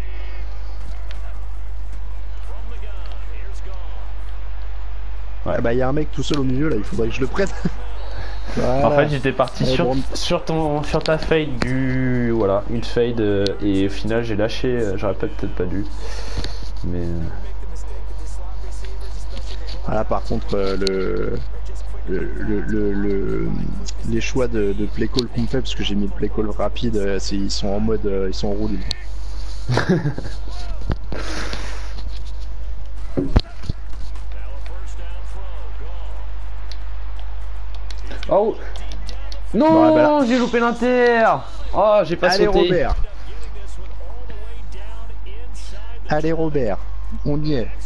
Speaker 2: Ouais. Bah, il y a un mec tout seul au milieu là, il faudrait que je le prête. Voilà.
Speaker 1: En fait, j'étais parti sur, bon. sur, ton, sur ta fade du. Voilà, une fade, euh, et au final, j'ai lâché. Euh, J'aurais peut-être pas dû. Mais. Euh...
Speaker 2: Voilà, par contre, euh, le, le, le, le, le. Les choix de, de play call qu'on fait, parce que j'ai mis le play call rapide, euh, ils sont en mode. Euh, ils sont en roue libre.
Speaker 1: Oh non, bon, bah j'ai loupé l'inter. Oh, j'ai pas
Speaker 2: Allez,
Speaker 1: sauté.
Speaker 2: Robert. Allez Robert, on y est.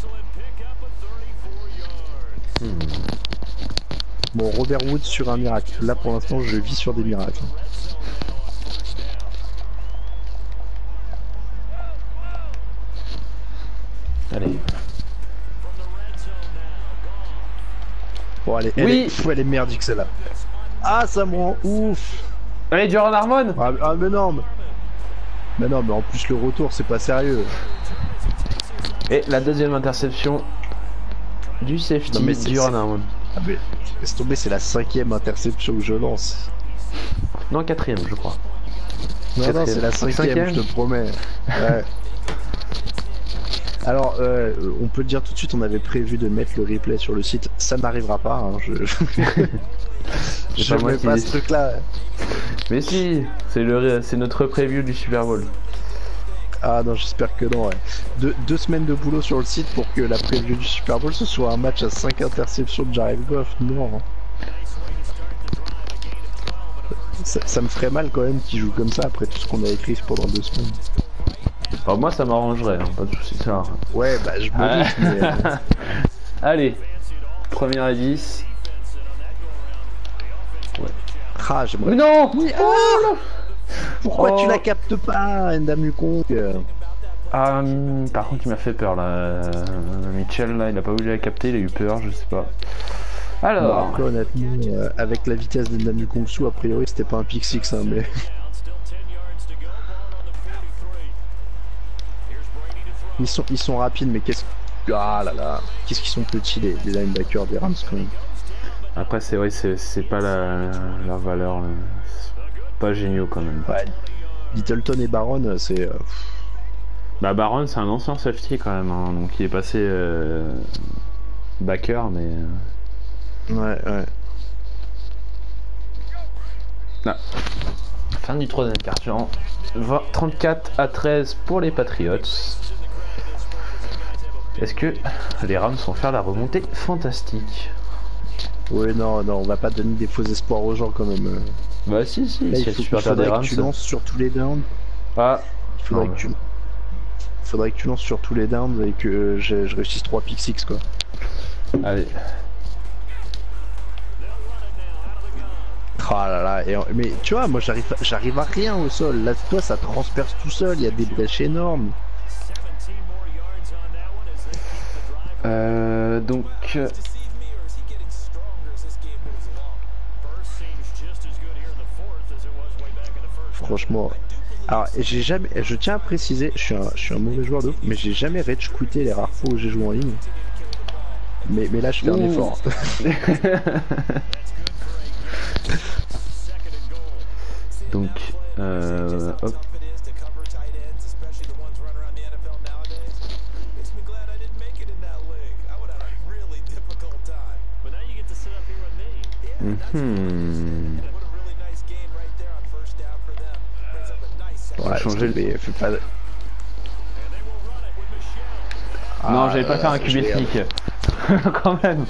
Speaker 2: Hmm. Bon, Robert Woods sur un miracle. Là pour l'instant je vis sur des miracles.
Speaker 1: Allez.
Speaker 2: Bon allez, elle,
Speaker 1: oui.
Speaker 2: est, pff, elle est merdique celle-là. Ah ça me rend ouf.
Speaker 1: Allez, Duran Harmon.
Speaker 2: Ah, ah mais non mais... mais non mais en plus le retour c'est pas sérieux.
Speaker 1: Et la deuxième interception du safety Duran Harmon.
Speaker 2: Ah mais laisse tomber, c'est la cinquième interception que je lance.
Speaker 1: Non, quatrième je crois.
Speaker 2: Non quatrième. Non c'est la cinquième, cinquième, je te promets. Ouais. Alors, euh, on peut le dire tout de suite, on avait prévu de mettre le replay sur le site, ça n'arrivera pas, hein, je... je
Speaker 1: pas
Speaker 2: mets pas ce truc là.
Speaker 1: Mais si, c'est le, c'est notre preview du Super Bowl.
Speaker 2: Ah non, j'espère que non, ouais. De, deux semaines de boulot sur le site pour que la preview du Super Bowl ce soit un match à cinq interceptions de Jared Goff, non. Ça, ça me ferait mal quand même qu'il joue comme ça après tout ce qu'on a écrit pendant deux semaines.
Speaker 1: Enfin, moi ça m'arrangerait, hein, pas de soucis ça.
Speaker 2: Ouais, bah je me
Speaker 1: ah.
Speaker 2: doute, mais...
Speaker 1: Allez, première à dix.
Speaker 2: Ouais. Ah, j'aimerais...
Speaker 1: Non
Speaker 2: oui, oh pourquoi oh. tu la captes pas, Ndamukong?
Speaker 1: Ah, par contre il m'a fait peur là. Euh, Mitchell là, il a pas voulu la capter, il a eu peur, je sais pas. Alors...
Speaker 2: Bon, honnêtement, euh, avec la vitesse de Ndamukong Suh, a priori c'était pas un pick six, hein, mais... Ils sont, ils sont rapides, mais qu'est-ce ah là là, qu'est-ce qu'ils sont petits les, les linebackers des Rams quand même.
Speaker 1: Après c'est vrai, c'est pas la, la valeur, pas géniaux quand même.
Speaker 2: Ouais, Littleton et Baron, c'est. Euh...
Speaker 1: Bah Baron c'est un ancien safety quand même, hein, donc il est passé euh, backer, mais.
Speaker 2: Ouais ouais.
Speaker 1: Ah. Fin du troisième quart-temps, trente-quatre à treize pour les Patriots. Est-ce que les Rams vont faire la remontée fantastique?
Speaker 2: Oui, non, non, on va pas donner des faux espoirs aux gens quand même.
Speaker 1: Bah si, si,
Speaker 2: là,
Speaker 1: si
Speaker 2: il, faut, il faudrait Rams, que tu lances sur tous les downs.
Speaker 1: Ah,
Speaker 2: il faudrait, non, que tu... il faudrait que tu lances sur tous les downs et que je, je réussisse trois pick six quoi.
Speaker 1: Allez.
Speaker 2: Oh là là, et, mais tu vois, moi j'arrive j'arrive à rien au sol. Là, toi, ça transperce tout seul, il y a des brèches énormes.
Speaker 1: Euh, donc...
Speaker 2: Franchement... Alors, j'ai jamais... Je tiens à préciser, je suis un, je suis un mauvais joueur de ouf, mais j'ai jamais rage quitté les rares fois où j'ai joué en ligne. Mais, mais là, je fais un effort.
Speaker 1: Donc, euh, hop. Mmh. On va changer le...
Speaker 2: Fais pas...
Speaker 1: Ah, non, j'allais pas euh, faire un Q B sneak. Quand même.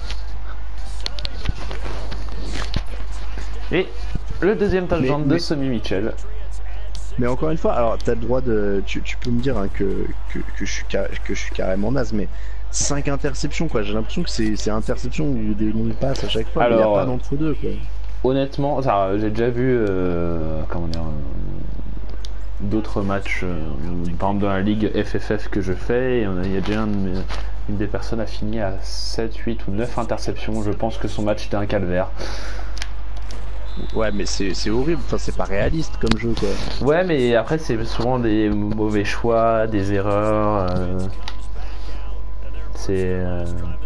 Speaker 1: Et le deuxième touchdown de mais... Sonny Mitchell.
Speaker 2: Mais encore une fois, alors t'as le droit de... Tu, tu peux me dire hein, que, que, que, je suis car... que je suis carrément naze, mais cinq interceptions quoi, j'ai l'impression que c'est interception ou des longues passes à chaque fois, alors, il n'y a pas d'entre deux quoi.
Speaker 1: Honnêtement, j'ai déjà vu, euh, comment dire, euh, d'autres matchs, euh, par exemple dans la ligue F F F que je fais, il y a déjà un de mes, une des personnes a fini à sept, huit ou neuf interceptions, je pense que son match était un calvaire.
Speaker 2: Ouais mais c'est horrible, enfin c'est pas réaliste comme jeu quoi.
Speaker 1: Ouais mais après c'est souvent des mauvais choix, des erreurs, euh, c'est... Euh...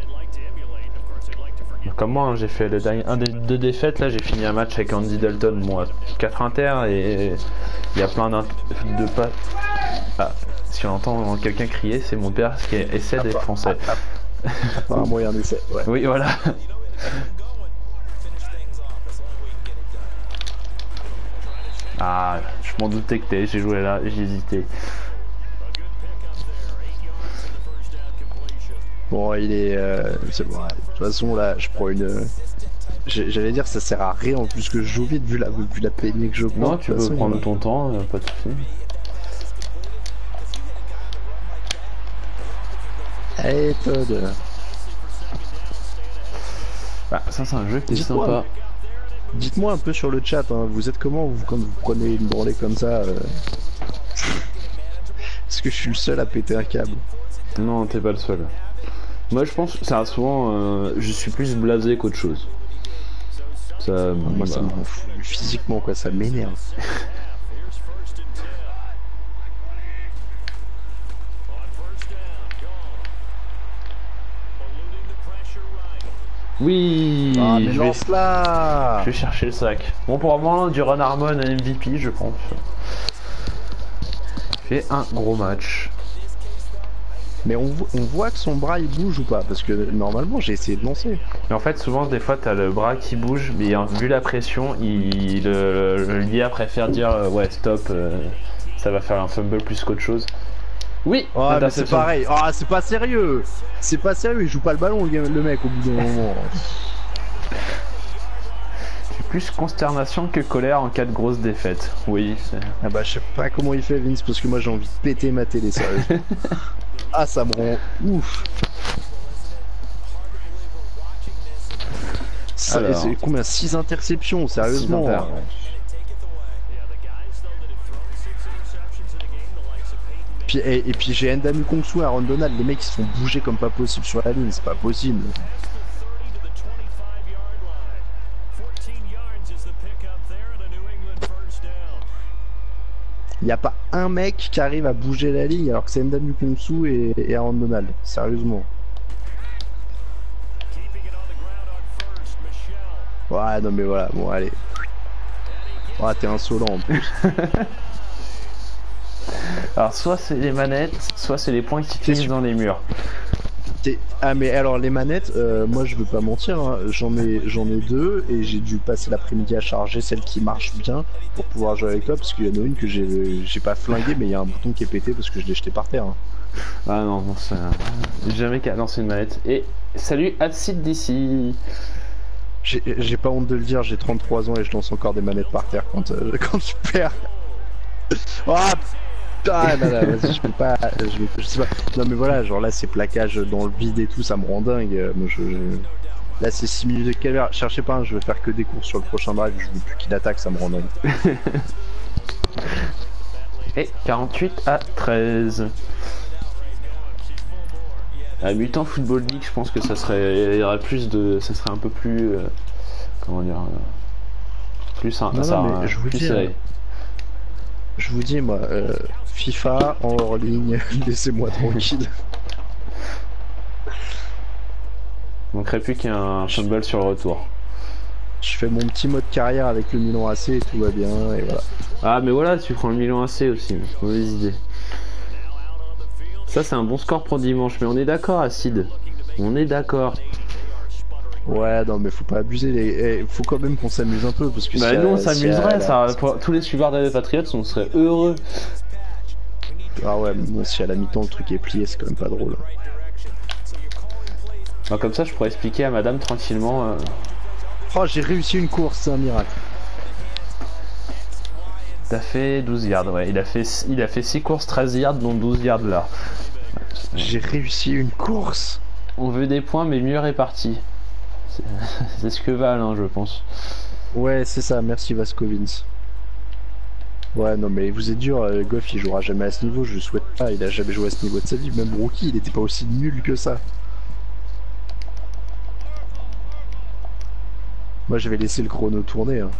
Speaker 1: Comme moi, hein, j'ai fait le dernier, un des deux défaites, là j'ai fini un match avec Andy Dalton, bon, à quatre inter et il y a plein de pas. Ah, si on entend quelqu'un crier, c'est mon père qui essaie d'être français.
Speaker 2: Apparemment il y a un essai, ouais.
Speaker 1: Oui, voilà. Ah, je m'en doutais que j'ai joué là, j'ai hésité.
Speaker 2: Bon, il est... Euh, c'est bon, ouais. De toute façon, là, je prends une... J'allais dire, ça sert à rien en plus que je joue vite, vu la, vu la peignée que je prends.
Speaker 1: Non, tu peux façon, prendre ton temps, euh, pas de soucis.
Speaker 2: Allez, Todd.
Speaker 1: Bah, ça, c'est un jeu qui est sympa.
Speaker 2: Dites-moi un peu sur le chat, hein, vous êtes comment vous, quand vous prenez une branlée comme ça euh... Est-ce que je suis le seul à péter un câble?
Speaker 1: Non, t'es pas le seul. Moi je pense que ça souvent euh, je suis plus blasé qu'autre chose. Ça,
Speaker 2: ah, moi
Speaker 1: bah...
Speaker 2: ça m'en fout physiquement quoi, ça m'énerve.
Speaker 1: Oui,
Speaker 2: ah, mais je lance vais... là.
Speaker 1: Je vais chercher le sac. Bon pour le moment du Run Harmon M V P je pense. Fait un gros match.
Speaker 2: Mais on, on voit que son bras il bouge ou pas? Parce que normalement j'ai essayé de lancer.
Speaker 1: Mais en fait souvent des fois t'as le bras qui bouge mais vu la pression il, le, le l'I A préfère dire euh, ouais stop euh, ça va faire un fumble plus qu'autre chose. Oui
Speaker 2: oh, mais c'est pareil. Ah oh, c'est pas sérieux. C'est pas sérieux, il joue pas le ballon le, le mec au bout d'un moment.
Speaker 1: C'est plus consternation que colère en cas de grosse défaite. Oui.
Speaker 2: Ah bah je sais pas comment il fait Vince parce que moi j'ai envie de péter ma télé sérieusement. Ah ça me rend ouf. C'est combien? six interceptions sérieusement. Puis, et, et puis j'ai Ndamukong Kongsu et Aaron Donald, les mecs ils se font bouger comme pas possible sur la ligne, c'est pas possible. Il n'y a pas un mec qui arrive à bouger la ligne alors que c'est Ndamukong Kongsu et, et Aaron Donald, sérieusement. Ouais non mais voilà, bon allez. Ouais t'es insolent en plus.
Speaker 1: Alors soit c'est les manettes, soit c'est les points qui clignent dans les murs.
Speaker 2: Ah mais alors les manettes, euh, moi je veux pas mentir, hein, j'en ai j'en ai deux et j'ai dû passer l'après-midi à charger celle qui marche bien pour pouvoir jouer avec toi parce qu'il y en a une que j'ai pas flinguée mais il y a un bouton qui est pété parce que je l'ai jeté par terre. Hein.
Speaker 1: Ah non, non c'est jamais qu'à lancer une manette. Et salut Acid d'ici.
Speaker 2: J'ai pas honte de le dire, j'ai trente-trois ans et je lance encore des manettes par terre quand, euh, quand je perds. Oh ah non, non, vas-y, je peux pas, je, vais, je sais pas. Non mais voilà, genre là c'est plaquage dans le vide et tout, ça me rend dingue. Moi, je, je... Là c'est six minutes de calvaire. Cherchez pas, hein, je vais faire que des courses sur le prochain drive, je veux plus qu'il attaque, ça me rend dingue.
Speaker 1: Et quarante-huit à treize. À Mutant Football League, je pense que ça serait, il y aurait plus de, ça serait un peu plus, euh, comment dire, euh, plus un,
Speaker 2: Non,
Speaker 1: ça,
Speaker 2: non, mais je vous
Speaker 1: plus
Speaker 2: dis,
Speaker 1: serré.
Speaker 2: Je vous dis, moi, euh, FIFA en hors ligne, laissez-moi tranquille.
Speaker 1: Il manquerait plus qu'un fumble sur le retour.
Speaker 2: Je fais mon petit mode carrière avec le Milan A C et tout va bien, et voilà.
Speaker 1: Ah, mais voilà, tu prends le Milan A C aussi, mauvaise idée. Ça, c'est un bon score pour dimanche, mais on est d'accord, Acide. On est d'accord.
Speaker 2: Ouais, non, mais faut pas abuser. Les... Eh, faut quand même qu'on s'amuse un peu parce que.
Speaker 1: Bah,
Speaker 2: si
Speaker 1: nous, on
Speaker 2: si
Speaker 1: s'amuserait,
Speaker 2: la...
Speaker 1: ça. Pour tous les suiveurs des Patriots, on serait heureux.
Speaker 2: Ah ouais, mais moi, si à la mi-temps le truc est plié, c'est quand même pas drôle.
Speaker 1: Alors, comme ça, je pourrais expliquer à madame tranquillement. Euh...
Speaker 2: Oh, j'ai réussi une course, c'est un miracle.
Speaker 1: T'as fait douze yards, ouais. Il a fait, il a fait six courses, treize yards, dont douze yards là.
Speaker 2: J'ai réussi une course.
Speaker 1: On veut des points, mais mieux répartis. C'est ce que valent, hein, je pense.
Speaker 2: Ouais, c'est ça, merci Vascovins. Ouais, non, mais vous êtes dur, euh, Goff il jouera jamais à ce niveau, je le souhaite pas, il a jamais joué à ce niveau de sa vie. Même Rookie, il était pas aussi nul que ça. Moi, je vais laisser le chrono tourner. Hein.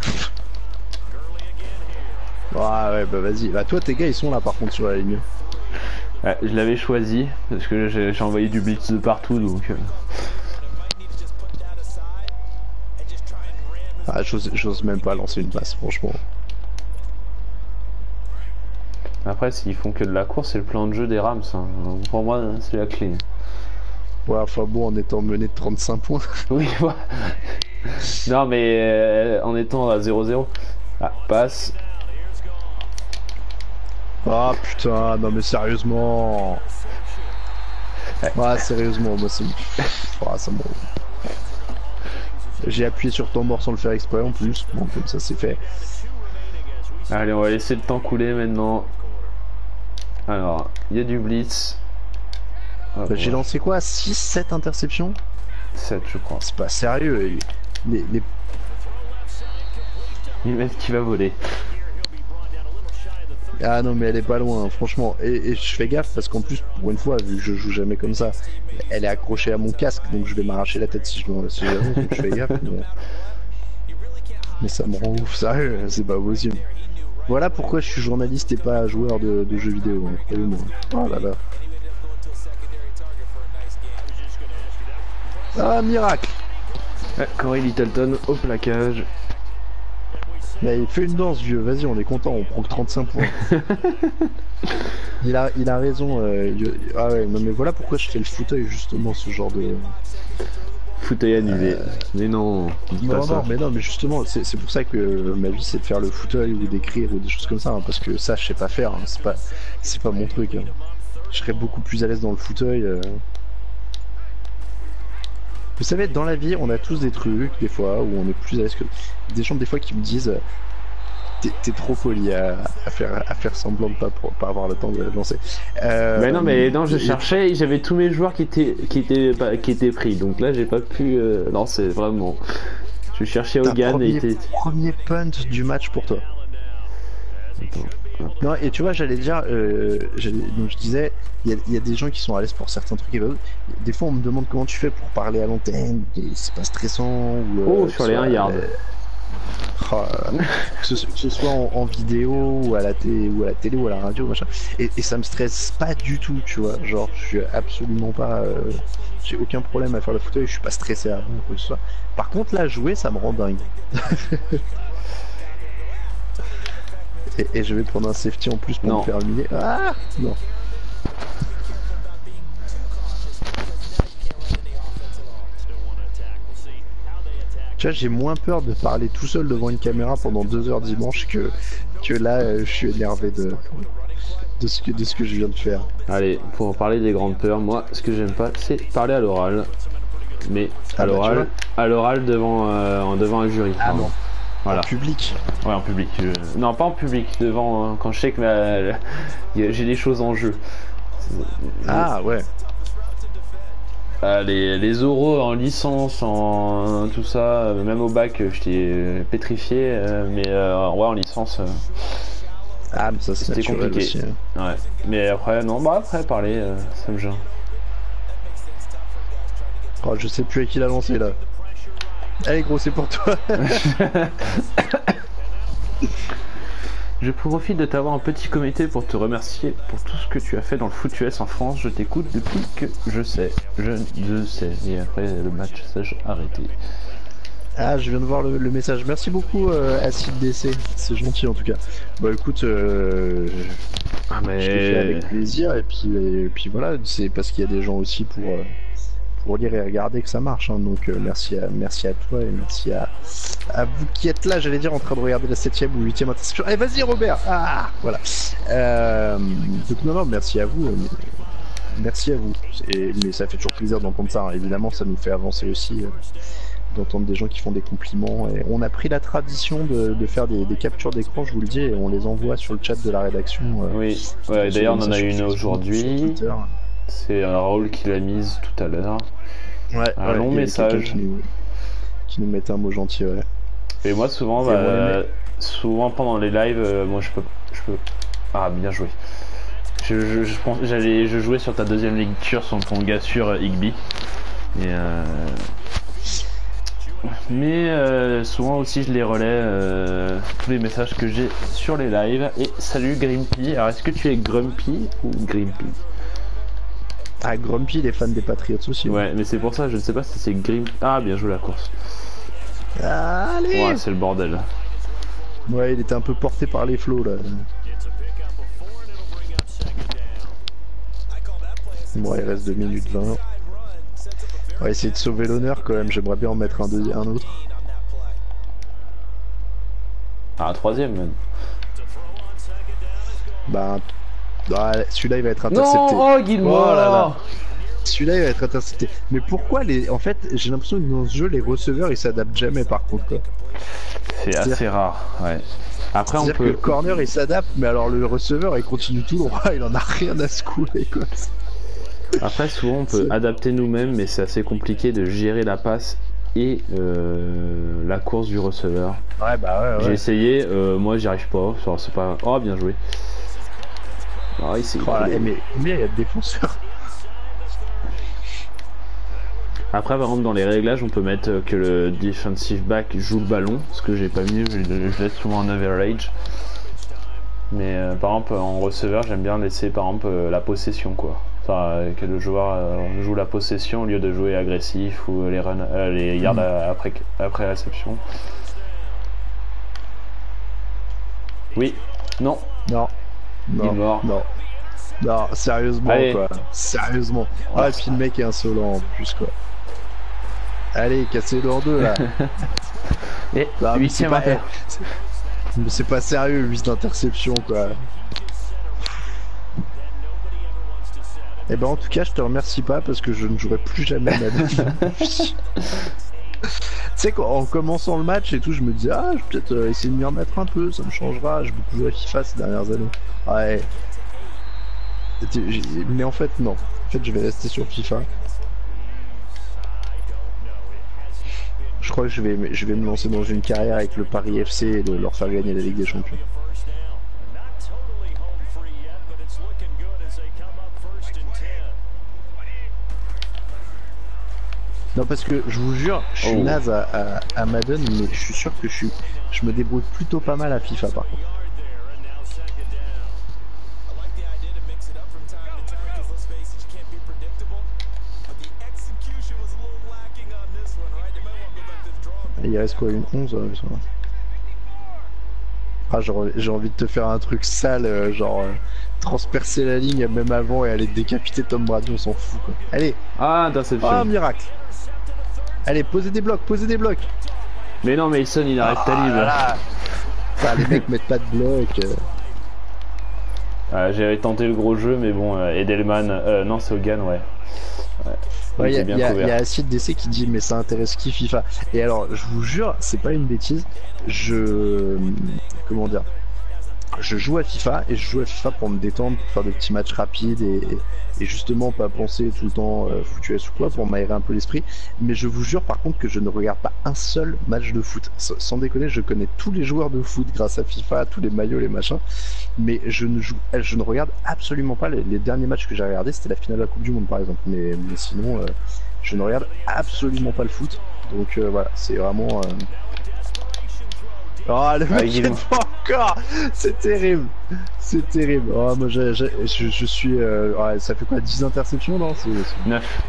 Speaker 2: Ah ouais, bah vas-y. Bah, toi, tes gars, ils sont là par contre sur la ligne.
Speaker 1: Ouais, je l'avais choisi parce que j'ai envoyé du blitz de partout donc. Euh...
Speaker 2: Ah, j'ose même pas lancer une passe, franchement.
Speaker 1: Après, s'ils font que de la course, c'est le plan de jeu des Rams. Hein. Pour moi, c'est la clé.
Speaker 2: Ouais, enfin bon, en étant mené de trente-cinq points.
Speaker 1: Oui, ouais. Non, mais euh, en étant à zéro zéro. Ah, passe.
Speaker 2: Ah putain, non mais sérieusement. Ouais, ouais sérieusement, moi c'est. Oh, ça me... J'ai appuyé sur ton bord sans le faire exprès en plus. Bon, comme ça c'est fait.
Speaker 1: Allez, on va laisser le temps couler maintenant. Alors, il y a du blitz.
Speaker 2: Bah, j'ai lancé quoi, six sept interceptions?
Speaker 1: sept, je crois.
Speaker 2: C'est pas sérieux. Les, les...
Speaker 1: Il mec qui va voler.
Speaker 2: Ah non mais elle est pas loin, hein, franchement. Et, et je fais gaffe parce qu'en plus, pour une fois, vu que je joue jamais comme ça, elle est accrochée à mon casque, donc je vais m'arracher la tête si je si j'avoue, donc je fais gaffe. Mais... mais ça me rend ouf, sérieux, c'est pas possible. Voilà pourquoi je suis journaliste et pas joueur de, de jeux vidéo, hein, croyez-moi. Oh là là. Ah, miracle!
Speaker 1: Ouais, Corey Littleton au plaquage.
Speaker 2: Mais il fait une danse, vieux, vas-y, on est content, on prend que trente-cinq points. il, a, il a raison. Euh, il... Ah ouais, non, mais voilà pourquoi je fais le fauteuil, justement, ce genre de.
Speaker 1: Fauteuil annulé.
Speaker 2: Euh...
Speaker 1: Mais non, dis
Speaker 2: non,
Speaker 1: pas
Speaker 2: non,
Speaker 1: ça.
Speaker 2: mais non, mais justement, c'est pour ça que ma vie c'est de faire le fauteuil ou d'écrire ou des choses comme ça, hein, parce que ça, je sais pas faire, hein, c'est pas, c'est pas mon truc. Hein. Je serais beaucoup plus à l'aise dans le fauteuil. Euh... Vous savez, dans la vie, on a tous des trucs, des fois, où on est plus à l'aise que... Des gens, des fois, qui me disent t'es trop poli à, à, faire, à faire semblant de pas, pas avoir le temps de lancer. Euh,
Speaker 1: mais non, mais non, je et... cherchais, j'avais tous mes joueurs qui étaient, qui étaient, qui étaient pris, donc là, j'ai pas pu euh, lancer, vraiment. Je cherchais Hogan et était...
Speaker 2: Premier punt du match pour toi. Attends. Non, et tu vois, j'allais dire, euh, donc je disais, il y, y a des gens qui sont à l'aise pour certains trucs, et des fois on me demande comment tu fais pour parler à l'antenne, c'est pas stressant. Ou,
Speaker 1: oh,
Speaker 2: euh,
Speaker 1: sur les un yard.
Speaker 2: Euh, oh, que, ce, que ce soit en, en vidéo, ou à, la télé, ou à la télé, ou à la radio, machin. Et, et ça me stresse pas du tout, tu vois. Genre, je suis absolument pas. Euh, j'ai aucun problème à faire le fauteuil, je suis pas stressé avant, quoi que ce soit. Par contre, là, jouer, ça me rend dingue. Et, et je vais prendre un safety en plus pour
Speaker 1: non.
Speaker 2: me faire humilier. Ah non. Tu vois, j'ai moins peur de parler tout seul devant une caméra pendant deux heures dimanche que, que là, euh, je suis énervé de, de, ce que, de ce que je viens de faire.
Speaker 1: Allez, pour parler des grandes peurs, moi, ce que j'aime pas, c'est parler à l'oral. Mais à ah l'oral, bah, à l'oral devant, euh, devant un jury.
Speaker 2: Ah non.
Speaker 1: Voilà.
Speaker 2: En public.
Speaker 1: Ouais, en public. Je... Non, pas en public, devant. Hein, quand je sais que la... la... j'ai des choses en jeu.
Speaker 2: Ah ouais.
Speaker 1: Ah, les, les oraux en licence, en tout ça, même au bac, j'étais pétrifié, mais euh, ouais, en licence. Euh...
Speaker 2: Ah, mais ça c'était compliqué. Aussi, hein.
Speaker 1: Ouais. Mais après, non, bah après, parler, euh, ça me gêne.
Speaker 2: Oh, je sais plus à qui l'a lancé là. Allez gros, c'est pour toi.
Speaker 1: Je profite de t'avoir un petit comité pour te remercier pour tout ce que tu as fait dans le foot U S en France. Je t'écoute depuis que je sais. Je, je sais. Et après le match s'est arrêté.
Speaker 2: Ah, je viens de voir le, le message. Merci beaucoup, euh, Acid D C. C'est gentil en tout cas. Bah écoute, euh,
Speaker 1: ah, mais...
Speaker 2: je l'ai fait avec plaisir. Et puis, et puis voilà, c'est parce qu'il y a des gens aussi pour, euh, pour lire et regarder que ça marche. Hein. Donc euh, merci, à, merci à toi et merci à, à vous qui êtes là, j'allais dire, en train de regarder la septième ou huitième interception. Allez, vas-y Robert. Ah, voilà. Euh, donc non, non, merci à vous. Euh, merci à vous. Et, mais ça fait toujours plaisir d'entendre ça. Hein. Évidemment, ça nous fait avancer aussi. Euh, d'entendre des gens qui font des compliments et on a pris la tradition de, de faire des, des captures d'écran, je vous le dis, et on les envoie sur le chat de la rédaction. Euh,
Speaker 1: oui, ouais, d'ailleurs on en a une aujourd'hui, c'est Raoul qui l'a mise tout à l'heure.
Speaker 2: Ouais,
Speaker 1: un
Speaker 2: ouais,
Speaker 1: long message
Speaker 2: qui nous, qui nous mettait un mot gentil, ouais.
Speaker 1: Et moi souvent, bah, euh, souvent pendant les lives, euh, moi je peux, je peux, ah bien joué. Je, je, je pense, j'allais, je jouais sur ta deuxième lecture sur ton gars sur Igby et euh... mais euh, souvent aussi je les relais euh, tous les messages que j'ai sur les lives. Et salut Grimpy, alors est-ce que tu es Grumpy ou Grimpy?
Speaker 2: Ah, Grumpy, les fans des Patriots aussi.
Speaker 1: Ouais, mais c'est pour ça, je ne sais pas si c'est Grimpy. Ah, bien joué la course.
Speaker 2: Allez,
Speaker 1: ouais, c'est le bordel.
Speaker 2: Ouais, il était un peu porté par les flots là. Bon, il reste deux minutes vingt. On va essayer de sauver l'honneur quand même, j'aimerais bien en mettre un, deux, un autre.
Speaker 1: Ah, un troisième même.
Speaker 2: Bah, bah celui-là il va être intercepté.
Speaker 1: Non, oh Guillemot, oh là là.
Speaker 2: Celui-là il va être intercepté. Mais pourquoi les... En fait, j'ai l'impression que dans ce jeu, les receveurs ils s'adaptent jamais par contre quoi.
Speaker 1: C'est assez rare, ouais. Après on peut...
Speaker 2: que le corner il s'adapte, mais alors le receveur il continue tout droit, il en a rien à secouer quoi.
Speaker 1: Après souvent on peut adapter nous-mêmes, mais c'est assez compliqué de gérer la passe et euh, la course du receveur.
Speaker 2: Ouais bah ouais, ouais.
Speaker 1: J'ai essayé, euh, moi j'y arrive pas, c'est pas... Oh bien joué. Oh, ici,
Speaker 2: oh, là, mais combien il y a de défenseurs?
Speaker 1: Après par exemple dans les réglages on peut mettre que le defensive back joue le ballon, ce que j'ai pas mis, je, je laisse souvent en average. Mais euh, par exemple en receveur j'aime bien laisser par exemple euh, la possession quoi. Enfin, que le joueur euh, joue la possession au lieu de jouer agressif ou les, run, euh, les yards mmh. après, après réception. Oui. Non.
Speaker 2: Non. Non.
Speaker 1: Il est mort.
Speaker 2: Non. Non, sérieusement
Speaker 1: Allez.
Speaker 2: quoi. Sérieusement. Ah, et puis le mec est insolent en plus quoi. Allez, cassez-le en deux là.
Speaker 1: Et
Speaker 2: bah,
Speaker 1: huitième inter.
Speaker 2: Mais c'est pas sérieux, huit interceptions quoi. Et ben en tout cas je te remercie pas parce que je ne jouerai plus jamais Madden. Tu sais qu'en commençant le match et tout je me disais ah je vais peut-être euh, essayer de m'y remettre un peu, ça me changera, j'ai beaucoup joué à FIFA ces dernières années. Ouais. Mais en fait non, en fait je vais rester sur FIFA. Je crois que je vais, je vais me lancer dans une carrière avec le Paris F C et de leur faire gagner la Ligue des Champions. Non parce que je vous jure, je suis oh. naze à, à, à Madden, mais je suis sûr que je suis, je me débrouille plutôt pas mal à FIFA par contre. Il reste quoi, une onze ouais, ça va. Ah, j'ai envie de te faire un truc sale, euh, genre euh, transpercer la ligne même avant et aller décapiter Tom Brady, on s'en fout quoi. Allez.
Speaker 1: Ah, interception.
Speaker 2: Ah, miracle. Allez, posez des blocs, posez des blocs.
Speaker 1: Mais non, Mason il arrête ta libre.
Speaker 2: Enfin, les mecs mettent pas de blocs. Euh...
Speaker 1: Ah, j'avais tenté le gros jeu, mais bon, euh, Edelman, euh, non, c'est Hogan, ouais. Ouais.
Speaker 2: Ouais, il y, y, y a Acid D C qui dit mais ça intéresse qui FIFA. Et alors je vous jure c'est pas une bêtise, je comment dire, je joue à FIFA et je joue à FIFA pour me détendre, pour faire des petits matchs rapides et, et justement pas penser tout le temps euh, foutu S ou quoi, pour m'aérer un peu l'esprit. Mais je vous jure par contre que je ne regarde pas un seul match de foot. Sans, sans déconner, je connais tous les joueurs de foot grâce à FIFA, tous les maillots, les machins. Mais je ne joue, je ne regarde absolument pas les, les derniers matchs que j'ai regardés. C'était la finale de la Coupe du Monde par exemple. Mais, mais sinon, euh, je ne regarde absolument pas le foot. Donc euh, voilà, c'est vraiment. Euh... Oh, le mec il est pas encore. C'est terrible. C'est terrible. Oh, moi, j'ai, j'ai, je, je suis... Euh... Ouais, ça fait quoi, dix interceptions, non? C'est...
Speaker 1: neuf.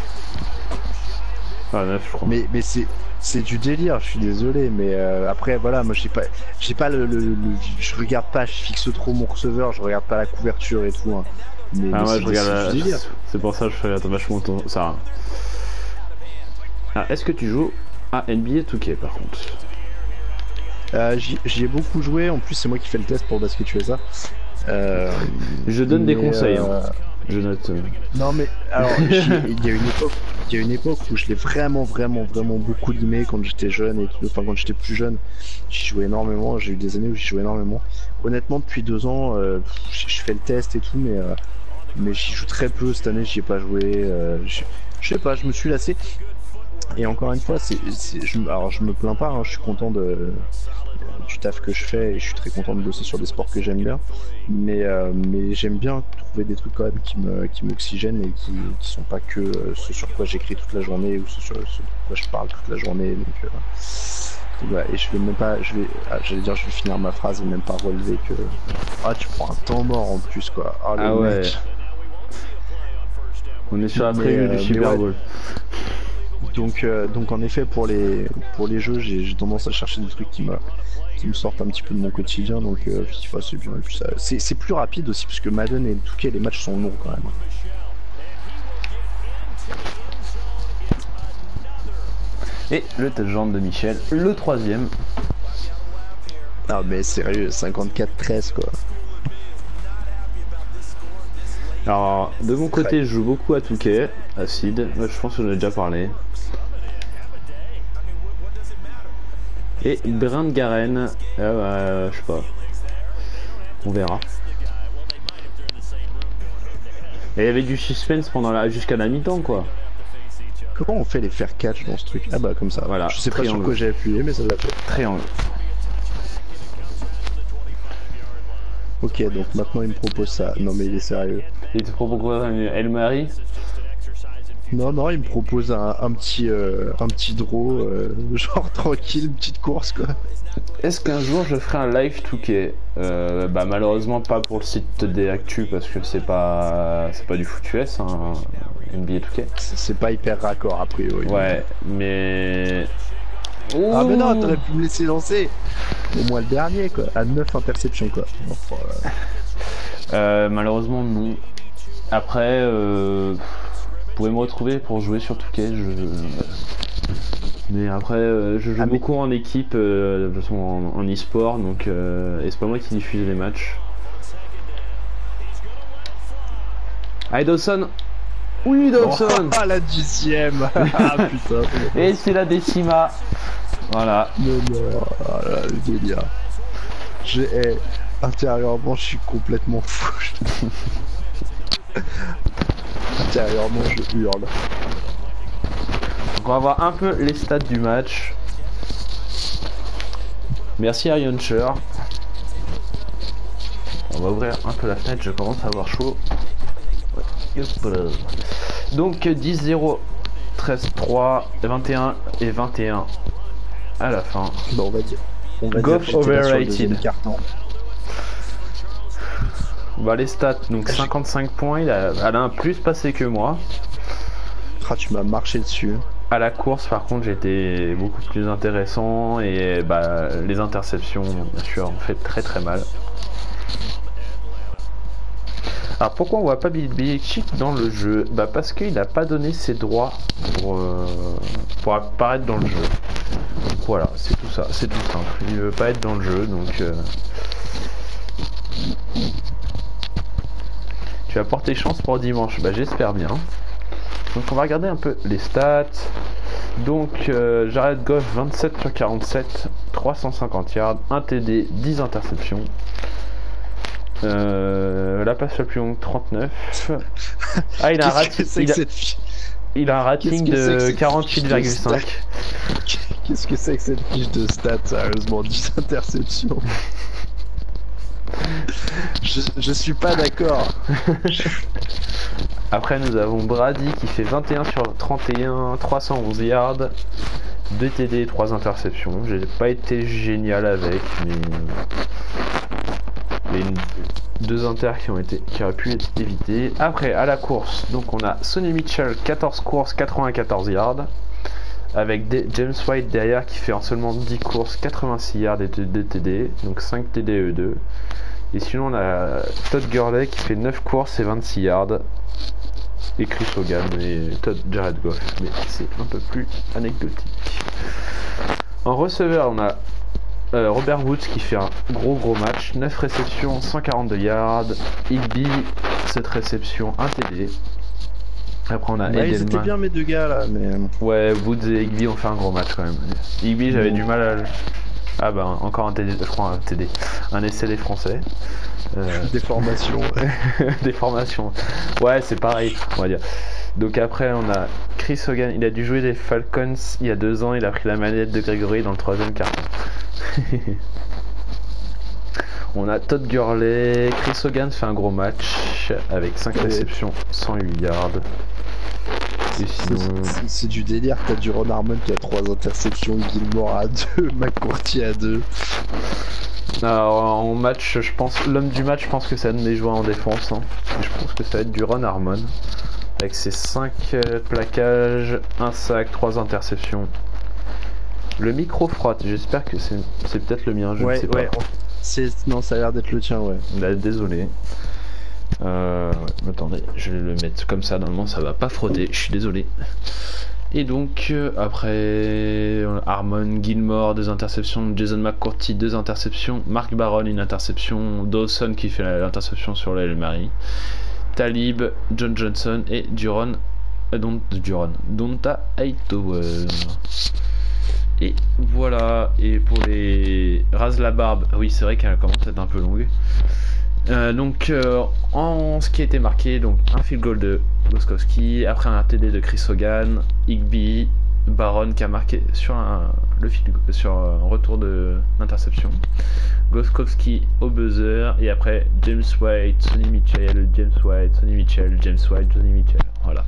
Speaker 1: Ah, neuf, je crois.
Speaker 2: Mais, mais c'est... C'est du délire, je suis désolé, mais euh, après voilà, moi j'ai pas, j'ai pas le, le, le, je regarde pas, je fixe trop mon receveur, je regarde pas la couverture et tout. Hein.
Speaker 1: Mais, ah, moi je regarde, la... délire. C'est pour ça que je regarde vachement ton... ça. Ah, est-ce que tu joues à N B A deux K par contre?
Speaker 2: Euh, j'y ai beaucoup joué, en plus c'est moi qui fais le test pour Basket U S A. Euh,
Speaker 1: je donne des conseils, euh... hein. Je note. Euh...
Speaker 2: Non mais alors il y a une époque, il y a une époque où je l'ai vraiment vraiment vraiment beaucoup aimé quand j'étais jeune et tout, enfin quand j'étais plus jeune, j'y jouais énormément. J'ai eu des années où j'y jouais énormément. Honnêtement depuis deux ans, euh, je fais le test et tout, mais euh, mais j'y joue très peu cette année. J'y ai pas joué. Euh, je sais pas, je me suis lassé. Et encore une fois, c'est, je, alors je me plains pas, hein, je suis content de, du taf que je fais et je suis très content de bosser sur des sports que j'aime bien. Mais, euh, mais j'aime bien trouver des trucs quand même qui me, qui m'oxygènent et qui, qui sont pas que euh, ce sur quoi j'écris toute la journée ou ce sur ce sur quoi je parle toute la journée. Donc, euh, donc ouais, et je vais même pas, je vais, ah, j'allais dire, je vais finir ma phrase et même pas relever que ah tu prends un temps mort en plus quoi. Ah,
Speaker 1: ah ouais. Mec. On est sur la preview du Super Bowl.
Speaker 2: Donc, euh, donc en effet pour les pour les jeux j'ai tendance à chercher des trucs qui me qui me sortent un petit peu de mon quotidien, donc euh, FIFA c'est bien, c'est plus rapide aussi parce que Madden et tout cas les matchs sont longs quand même.
Speaker 1: Et le touchdown de Michel, le troisième.
Speaker 2: Ah mais sérieux, cinquante-quatre treize quoi.
Speaker 1: Alors de mon côté je joue beaucoup à deux K, Acid, moi je pense que j'en ai déjà parlé. Et Brand Garen, euh, je sais pas, on verra. Et il y avait du suspense pendant la jusqu'à la mi-temps quoi.
Speaker 2: Comment on fait les fair catch dans ce truc? Ah bah comme ça.
Speaker 1: Voilà.
Speaker 2: Je sais triangle. Pas sur quoi j'ai appuyé mais ça l'a fait.
Speaker 1: Triangle.
Speaker 2: Ok, donc maintenant il me propose ça. Non mais il est sérieux.
Speaker 1: Il te propose quoi, un El Mari?
Speaker 2: Non, non, il me propose un, un petit euh, un petit draw, euh, genre tranquille, une petite course quoi.
Speaker 1: Est-ce qu'un jour je ferai un live deux K? euh, Bah malheureusement pas pour le site des Actu parce que c'est pas c'est pas du foot U S, hein, N B A deux K.
Speaker 2: C'est pas hyper raccord a priori.
Speaker 1: Ouais, mais...
Speaker 2: Ouh. Ah mais non, t'aurais pu me laisser lancer. Au moins le dernier quoi, à neuf interceptions quoi. Oh, voilà.
Speaker 1: euh, malheureusement non. Après, euh, vous pouvez me retrouver pour jouer sur deux K. Je... Mais après, euh, je joue ah, beaucoup mais... en équipe, euh, de toute façon en, en e-sport, donc euh, et c'est pas moi qui diffuse les matchs. Allez Dawson. Oui Dawson.
Speaker 2: Oh, la dixième. Ah putain.
Speaker 1: Et c'est la décima. Voilà.
Speaker 2: Non, non, oh là, le délire. J'ai, eh, intérieurement, je suis complètement fou. Intérieurement, je hurle.
Speaker 1: Donc on va voir un peu les stats du match. Merci Arioncher. On va ouvrir un peu la fenêtre, je commence à avoir chaud. Donc dix zéro, treize trois, vingt et un et vingt et un à la fin.
Speaker 2: Bon, on va dire. On va
Speaker 1: Goff
Speaker 2: dire
Speaker 1: overrated. Bah les stats, donc cinquante-cinq points, il a, elle a un plus passé que moi.
Speaker 2: Ah, tu m'as marché dessus.
Speaker 1: À la course par contre j'étais beaucoup plus intéressant et bah les interceptions bien sûr ont fait très très mal. Alors pourquoi on voit pas Bill Belichick dans le jeu? Bah parce qu'il n'a pas donné ses droits pour, euh, pour apparaître dans le jeu. Donc voilà, c'est tout ça, c'est tout simple. Il veut pas être dans le jeu donc... Euh... Tu vas porter chance pour dimanche, bah j'espère bien. Donc on va regarder un peu les stats. Donc euh, Jared Goff vingt-sept sur quarante-sept, trois cent cinquante yards, un T D, dix interceptions. Euh, la passe la plus longue, trente-neuf. Ah, il a un rating, il a, il a un rating de quarante-huit virgule cinq.
Speaker 2: Qu'est-ce que c'est que cette fiche de stats, sérieusement? dix interceptions. je, je suis pas d'accord.
Speaker 1: Après, nous avons Brady qui fait vingt et un sur trente et un, trois cent onze yards, deux T D, trois interceptions. J'ai pas été génial avec, mais il y a une... deux inters qui ont été qui auraient pu être évités. Après, à la course, donc on a Sonny Mitchell, quatorze courses, quatre-vingt-quatorze yards, avec des James White derrière qui fait en seulement dix courses, quatre-vingt-six yards et deux T D, donc cinq T D E deux. Et sinon on a Todd Gurley qui fait neuf courses et vingt-six yards, et Chris Hogan et Todd Jared Goff, mais c'est un peu plus anecdotique. En receveur, on a euh, Robert Woods qui fait un gros gros match, neuf réceptions, cent quarante-deux yards, Higby, sept réceptions, un T D. Après on a
Speaker 2: ouais, ils étaient bien mes deux gars là, mais...
Speaker 1: Ouais, Woods et Higby ont fait un gros match quand même. Higby, j'avais mmh. du mal à... Ah bah encore un T D, je crois un T D, un S L français. Euh...
Speaker 2: Des formations.
Speaker 1: Des formations. Ouais, c'est pareil, on va dire. Donc après, on a Chris Hogan. Il a dû jouer les Falcons il y a deux ans. Il a pris la manette de Gregory dans le troisième quart-temps. On a Todd Gurley. Chris Hogan fait un gros match avec cinq Et... réceptions, cent huit yards. Et sinon...
Speaker 2: C'est du délire. T'as du Ron Harmon qui a trois interceptions, Gilmore à deux, McCourty à deux.
Speaker 1: Alors, en match, je pense, l'homme du match, je pense que ça va jouer en défense. Hein. Et je pense que ça va être du Ron Harmon. Avec ses cinq euh, plaquages, un sac, trois interceptions. Le micro frotte, j'espère que c'est peut-être le mien, je
Speaker 2: ouais,
Speaker 1: ne sais pas.
Speaker 2: Ouais, non, ça a l'air d'être le tien, ouais.
Speaker 1: Là, désolé. Euh, ouais, attendez, je vais le mettre comme ça, normalement ça va pas frotter, je suis désolé. Et donc euh, après Harmon, Gilmore, deux interceptions, Jason McCourty, deux interceptions, Mark Barron, une interception, Dawson qui fait l'interception sur la Marie, Talib, John Johnson et Duron, euh, Don, Duron, Donta Hightower. Et voilà, et pour les rase la barbe, oui c'est vrai qu'elle commence à être un peu longue. Euh, donc euh, en ce qui a été marqué, donc un field goal de Gostkowski, après un T D de Chris Hogan, Higby, Barron qui a marqué sur un, le field, sur un retour de l'interception, Gostkowski au buzzer, et après James White, Sonny Mitchell, James White, Sonny Mitchell, James White, Sonny Mitchell. Voilà.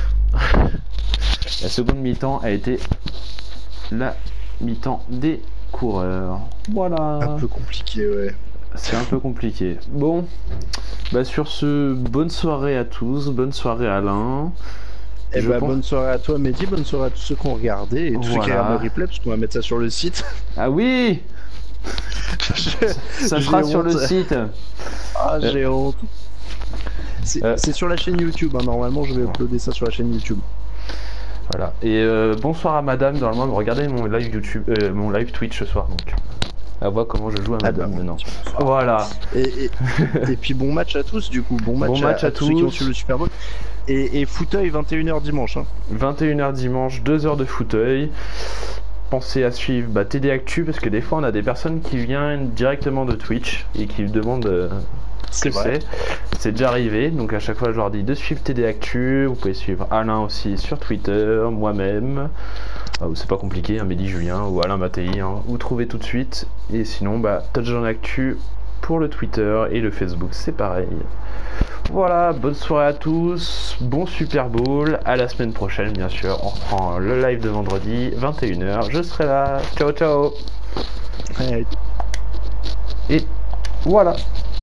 Speaker 1: La seconde mi-temps a été la mi-temps des coureurs. Voilà.
Speaker 2: Un peu compliqué, ouais.
Speaker 1: C'est un peu compliqué. Bon, bah sur ce, bonne soirée à tous, bonne soirée Alain.
Speaker 2: Et bah pense... bonne soirée à toi Mehdi, bonne soirée à tous ceux qui ont regardé et tous voilà. Ceux qui regardent le replay, parce qu'on va mettre ça sur le site.
Speaker 1: Ah oui. je... Ça sera sur le site.
Speaker 2: Ah j'ai euh... honte. C'est euh... sur la chaîne YouTube, hein. Normalement je vais uploader ça sur la chaîne YouTube.
Speaker 1: Voilà. Et euh, bonsoir à madame, normalement regardez mon live YouTube, euh, mon live Twitch ce soir donc. À voir comment je joue à madame ah, maintenant. Voilà.
Speaker 2: Et, et, et puis bon match à tous du coup, bon match, bon match à, à, à tous ceux qui ont suivi le Super Bowl. Et, et fauteuil vingt et une heures dimanche. Hein.
Speaker 1: vingt et une heures dimanche, deux heures de fauteuil. Pensez à suivre bah, T D Actu parce que des fois on a des personnes qui viennent directement de Twitch et qui demandent euh, ce que c'est. C'est déjà arrivé, donc à chaque fois je leur dis de suivre T D Actu. Vous pouvez suivre Alain aussi sur Twitter, moi-même. Ah, c'est pas compliqué, hein, Mehdi Julien ou Alain Mattei, hein, vous trouvez tout de suite. Et sinon, bah, Touchdown Actu pour le Twitter et le Facebook, c'est pareil. Voilà, bonne soirée à tous, bon Super Bowl, à la semaine prochaine bien sûr. On reprend le live de vendredi, vingt et une heures, je serai là. Ciao, ciao.
Speaker 2: Ouais.
Speaker 1: Et voilà.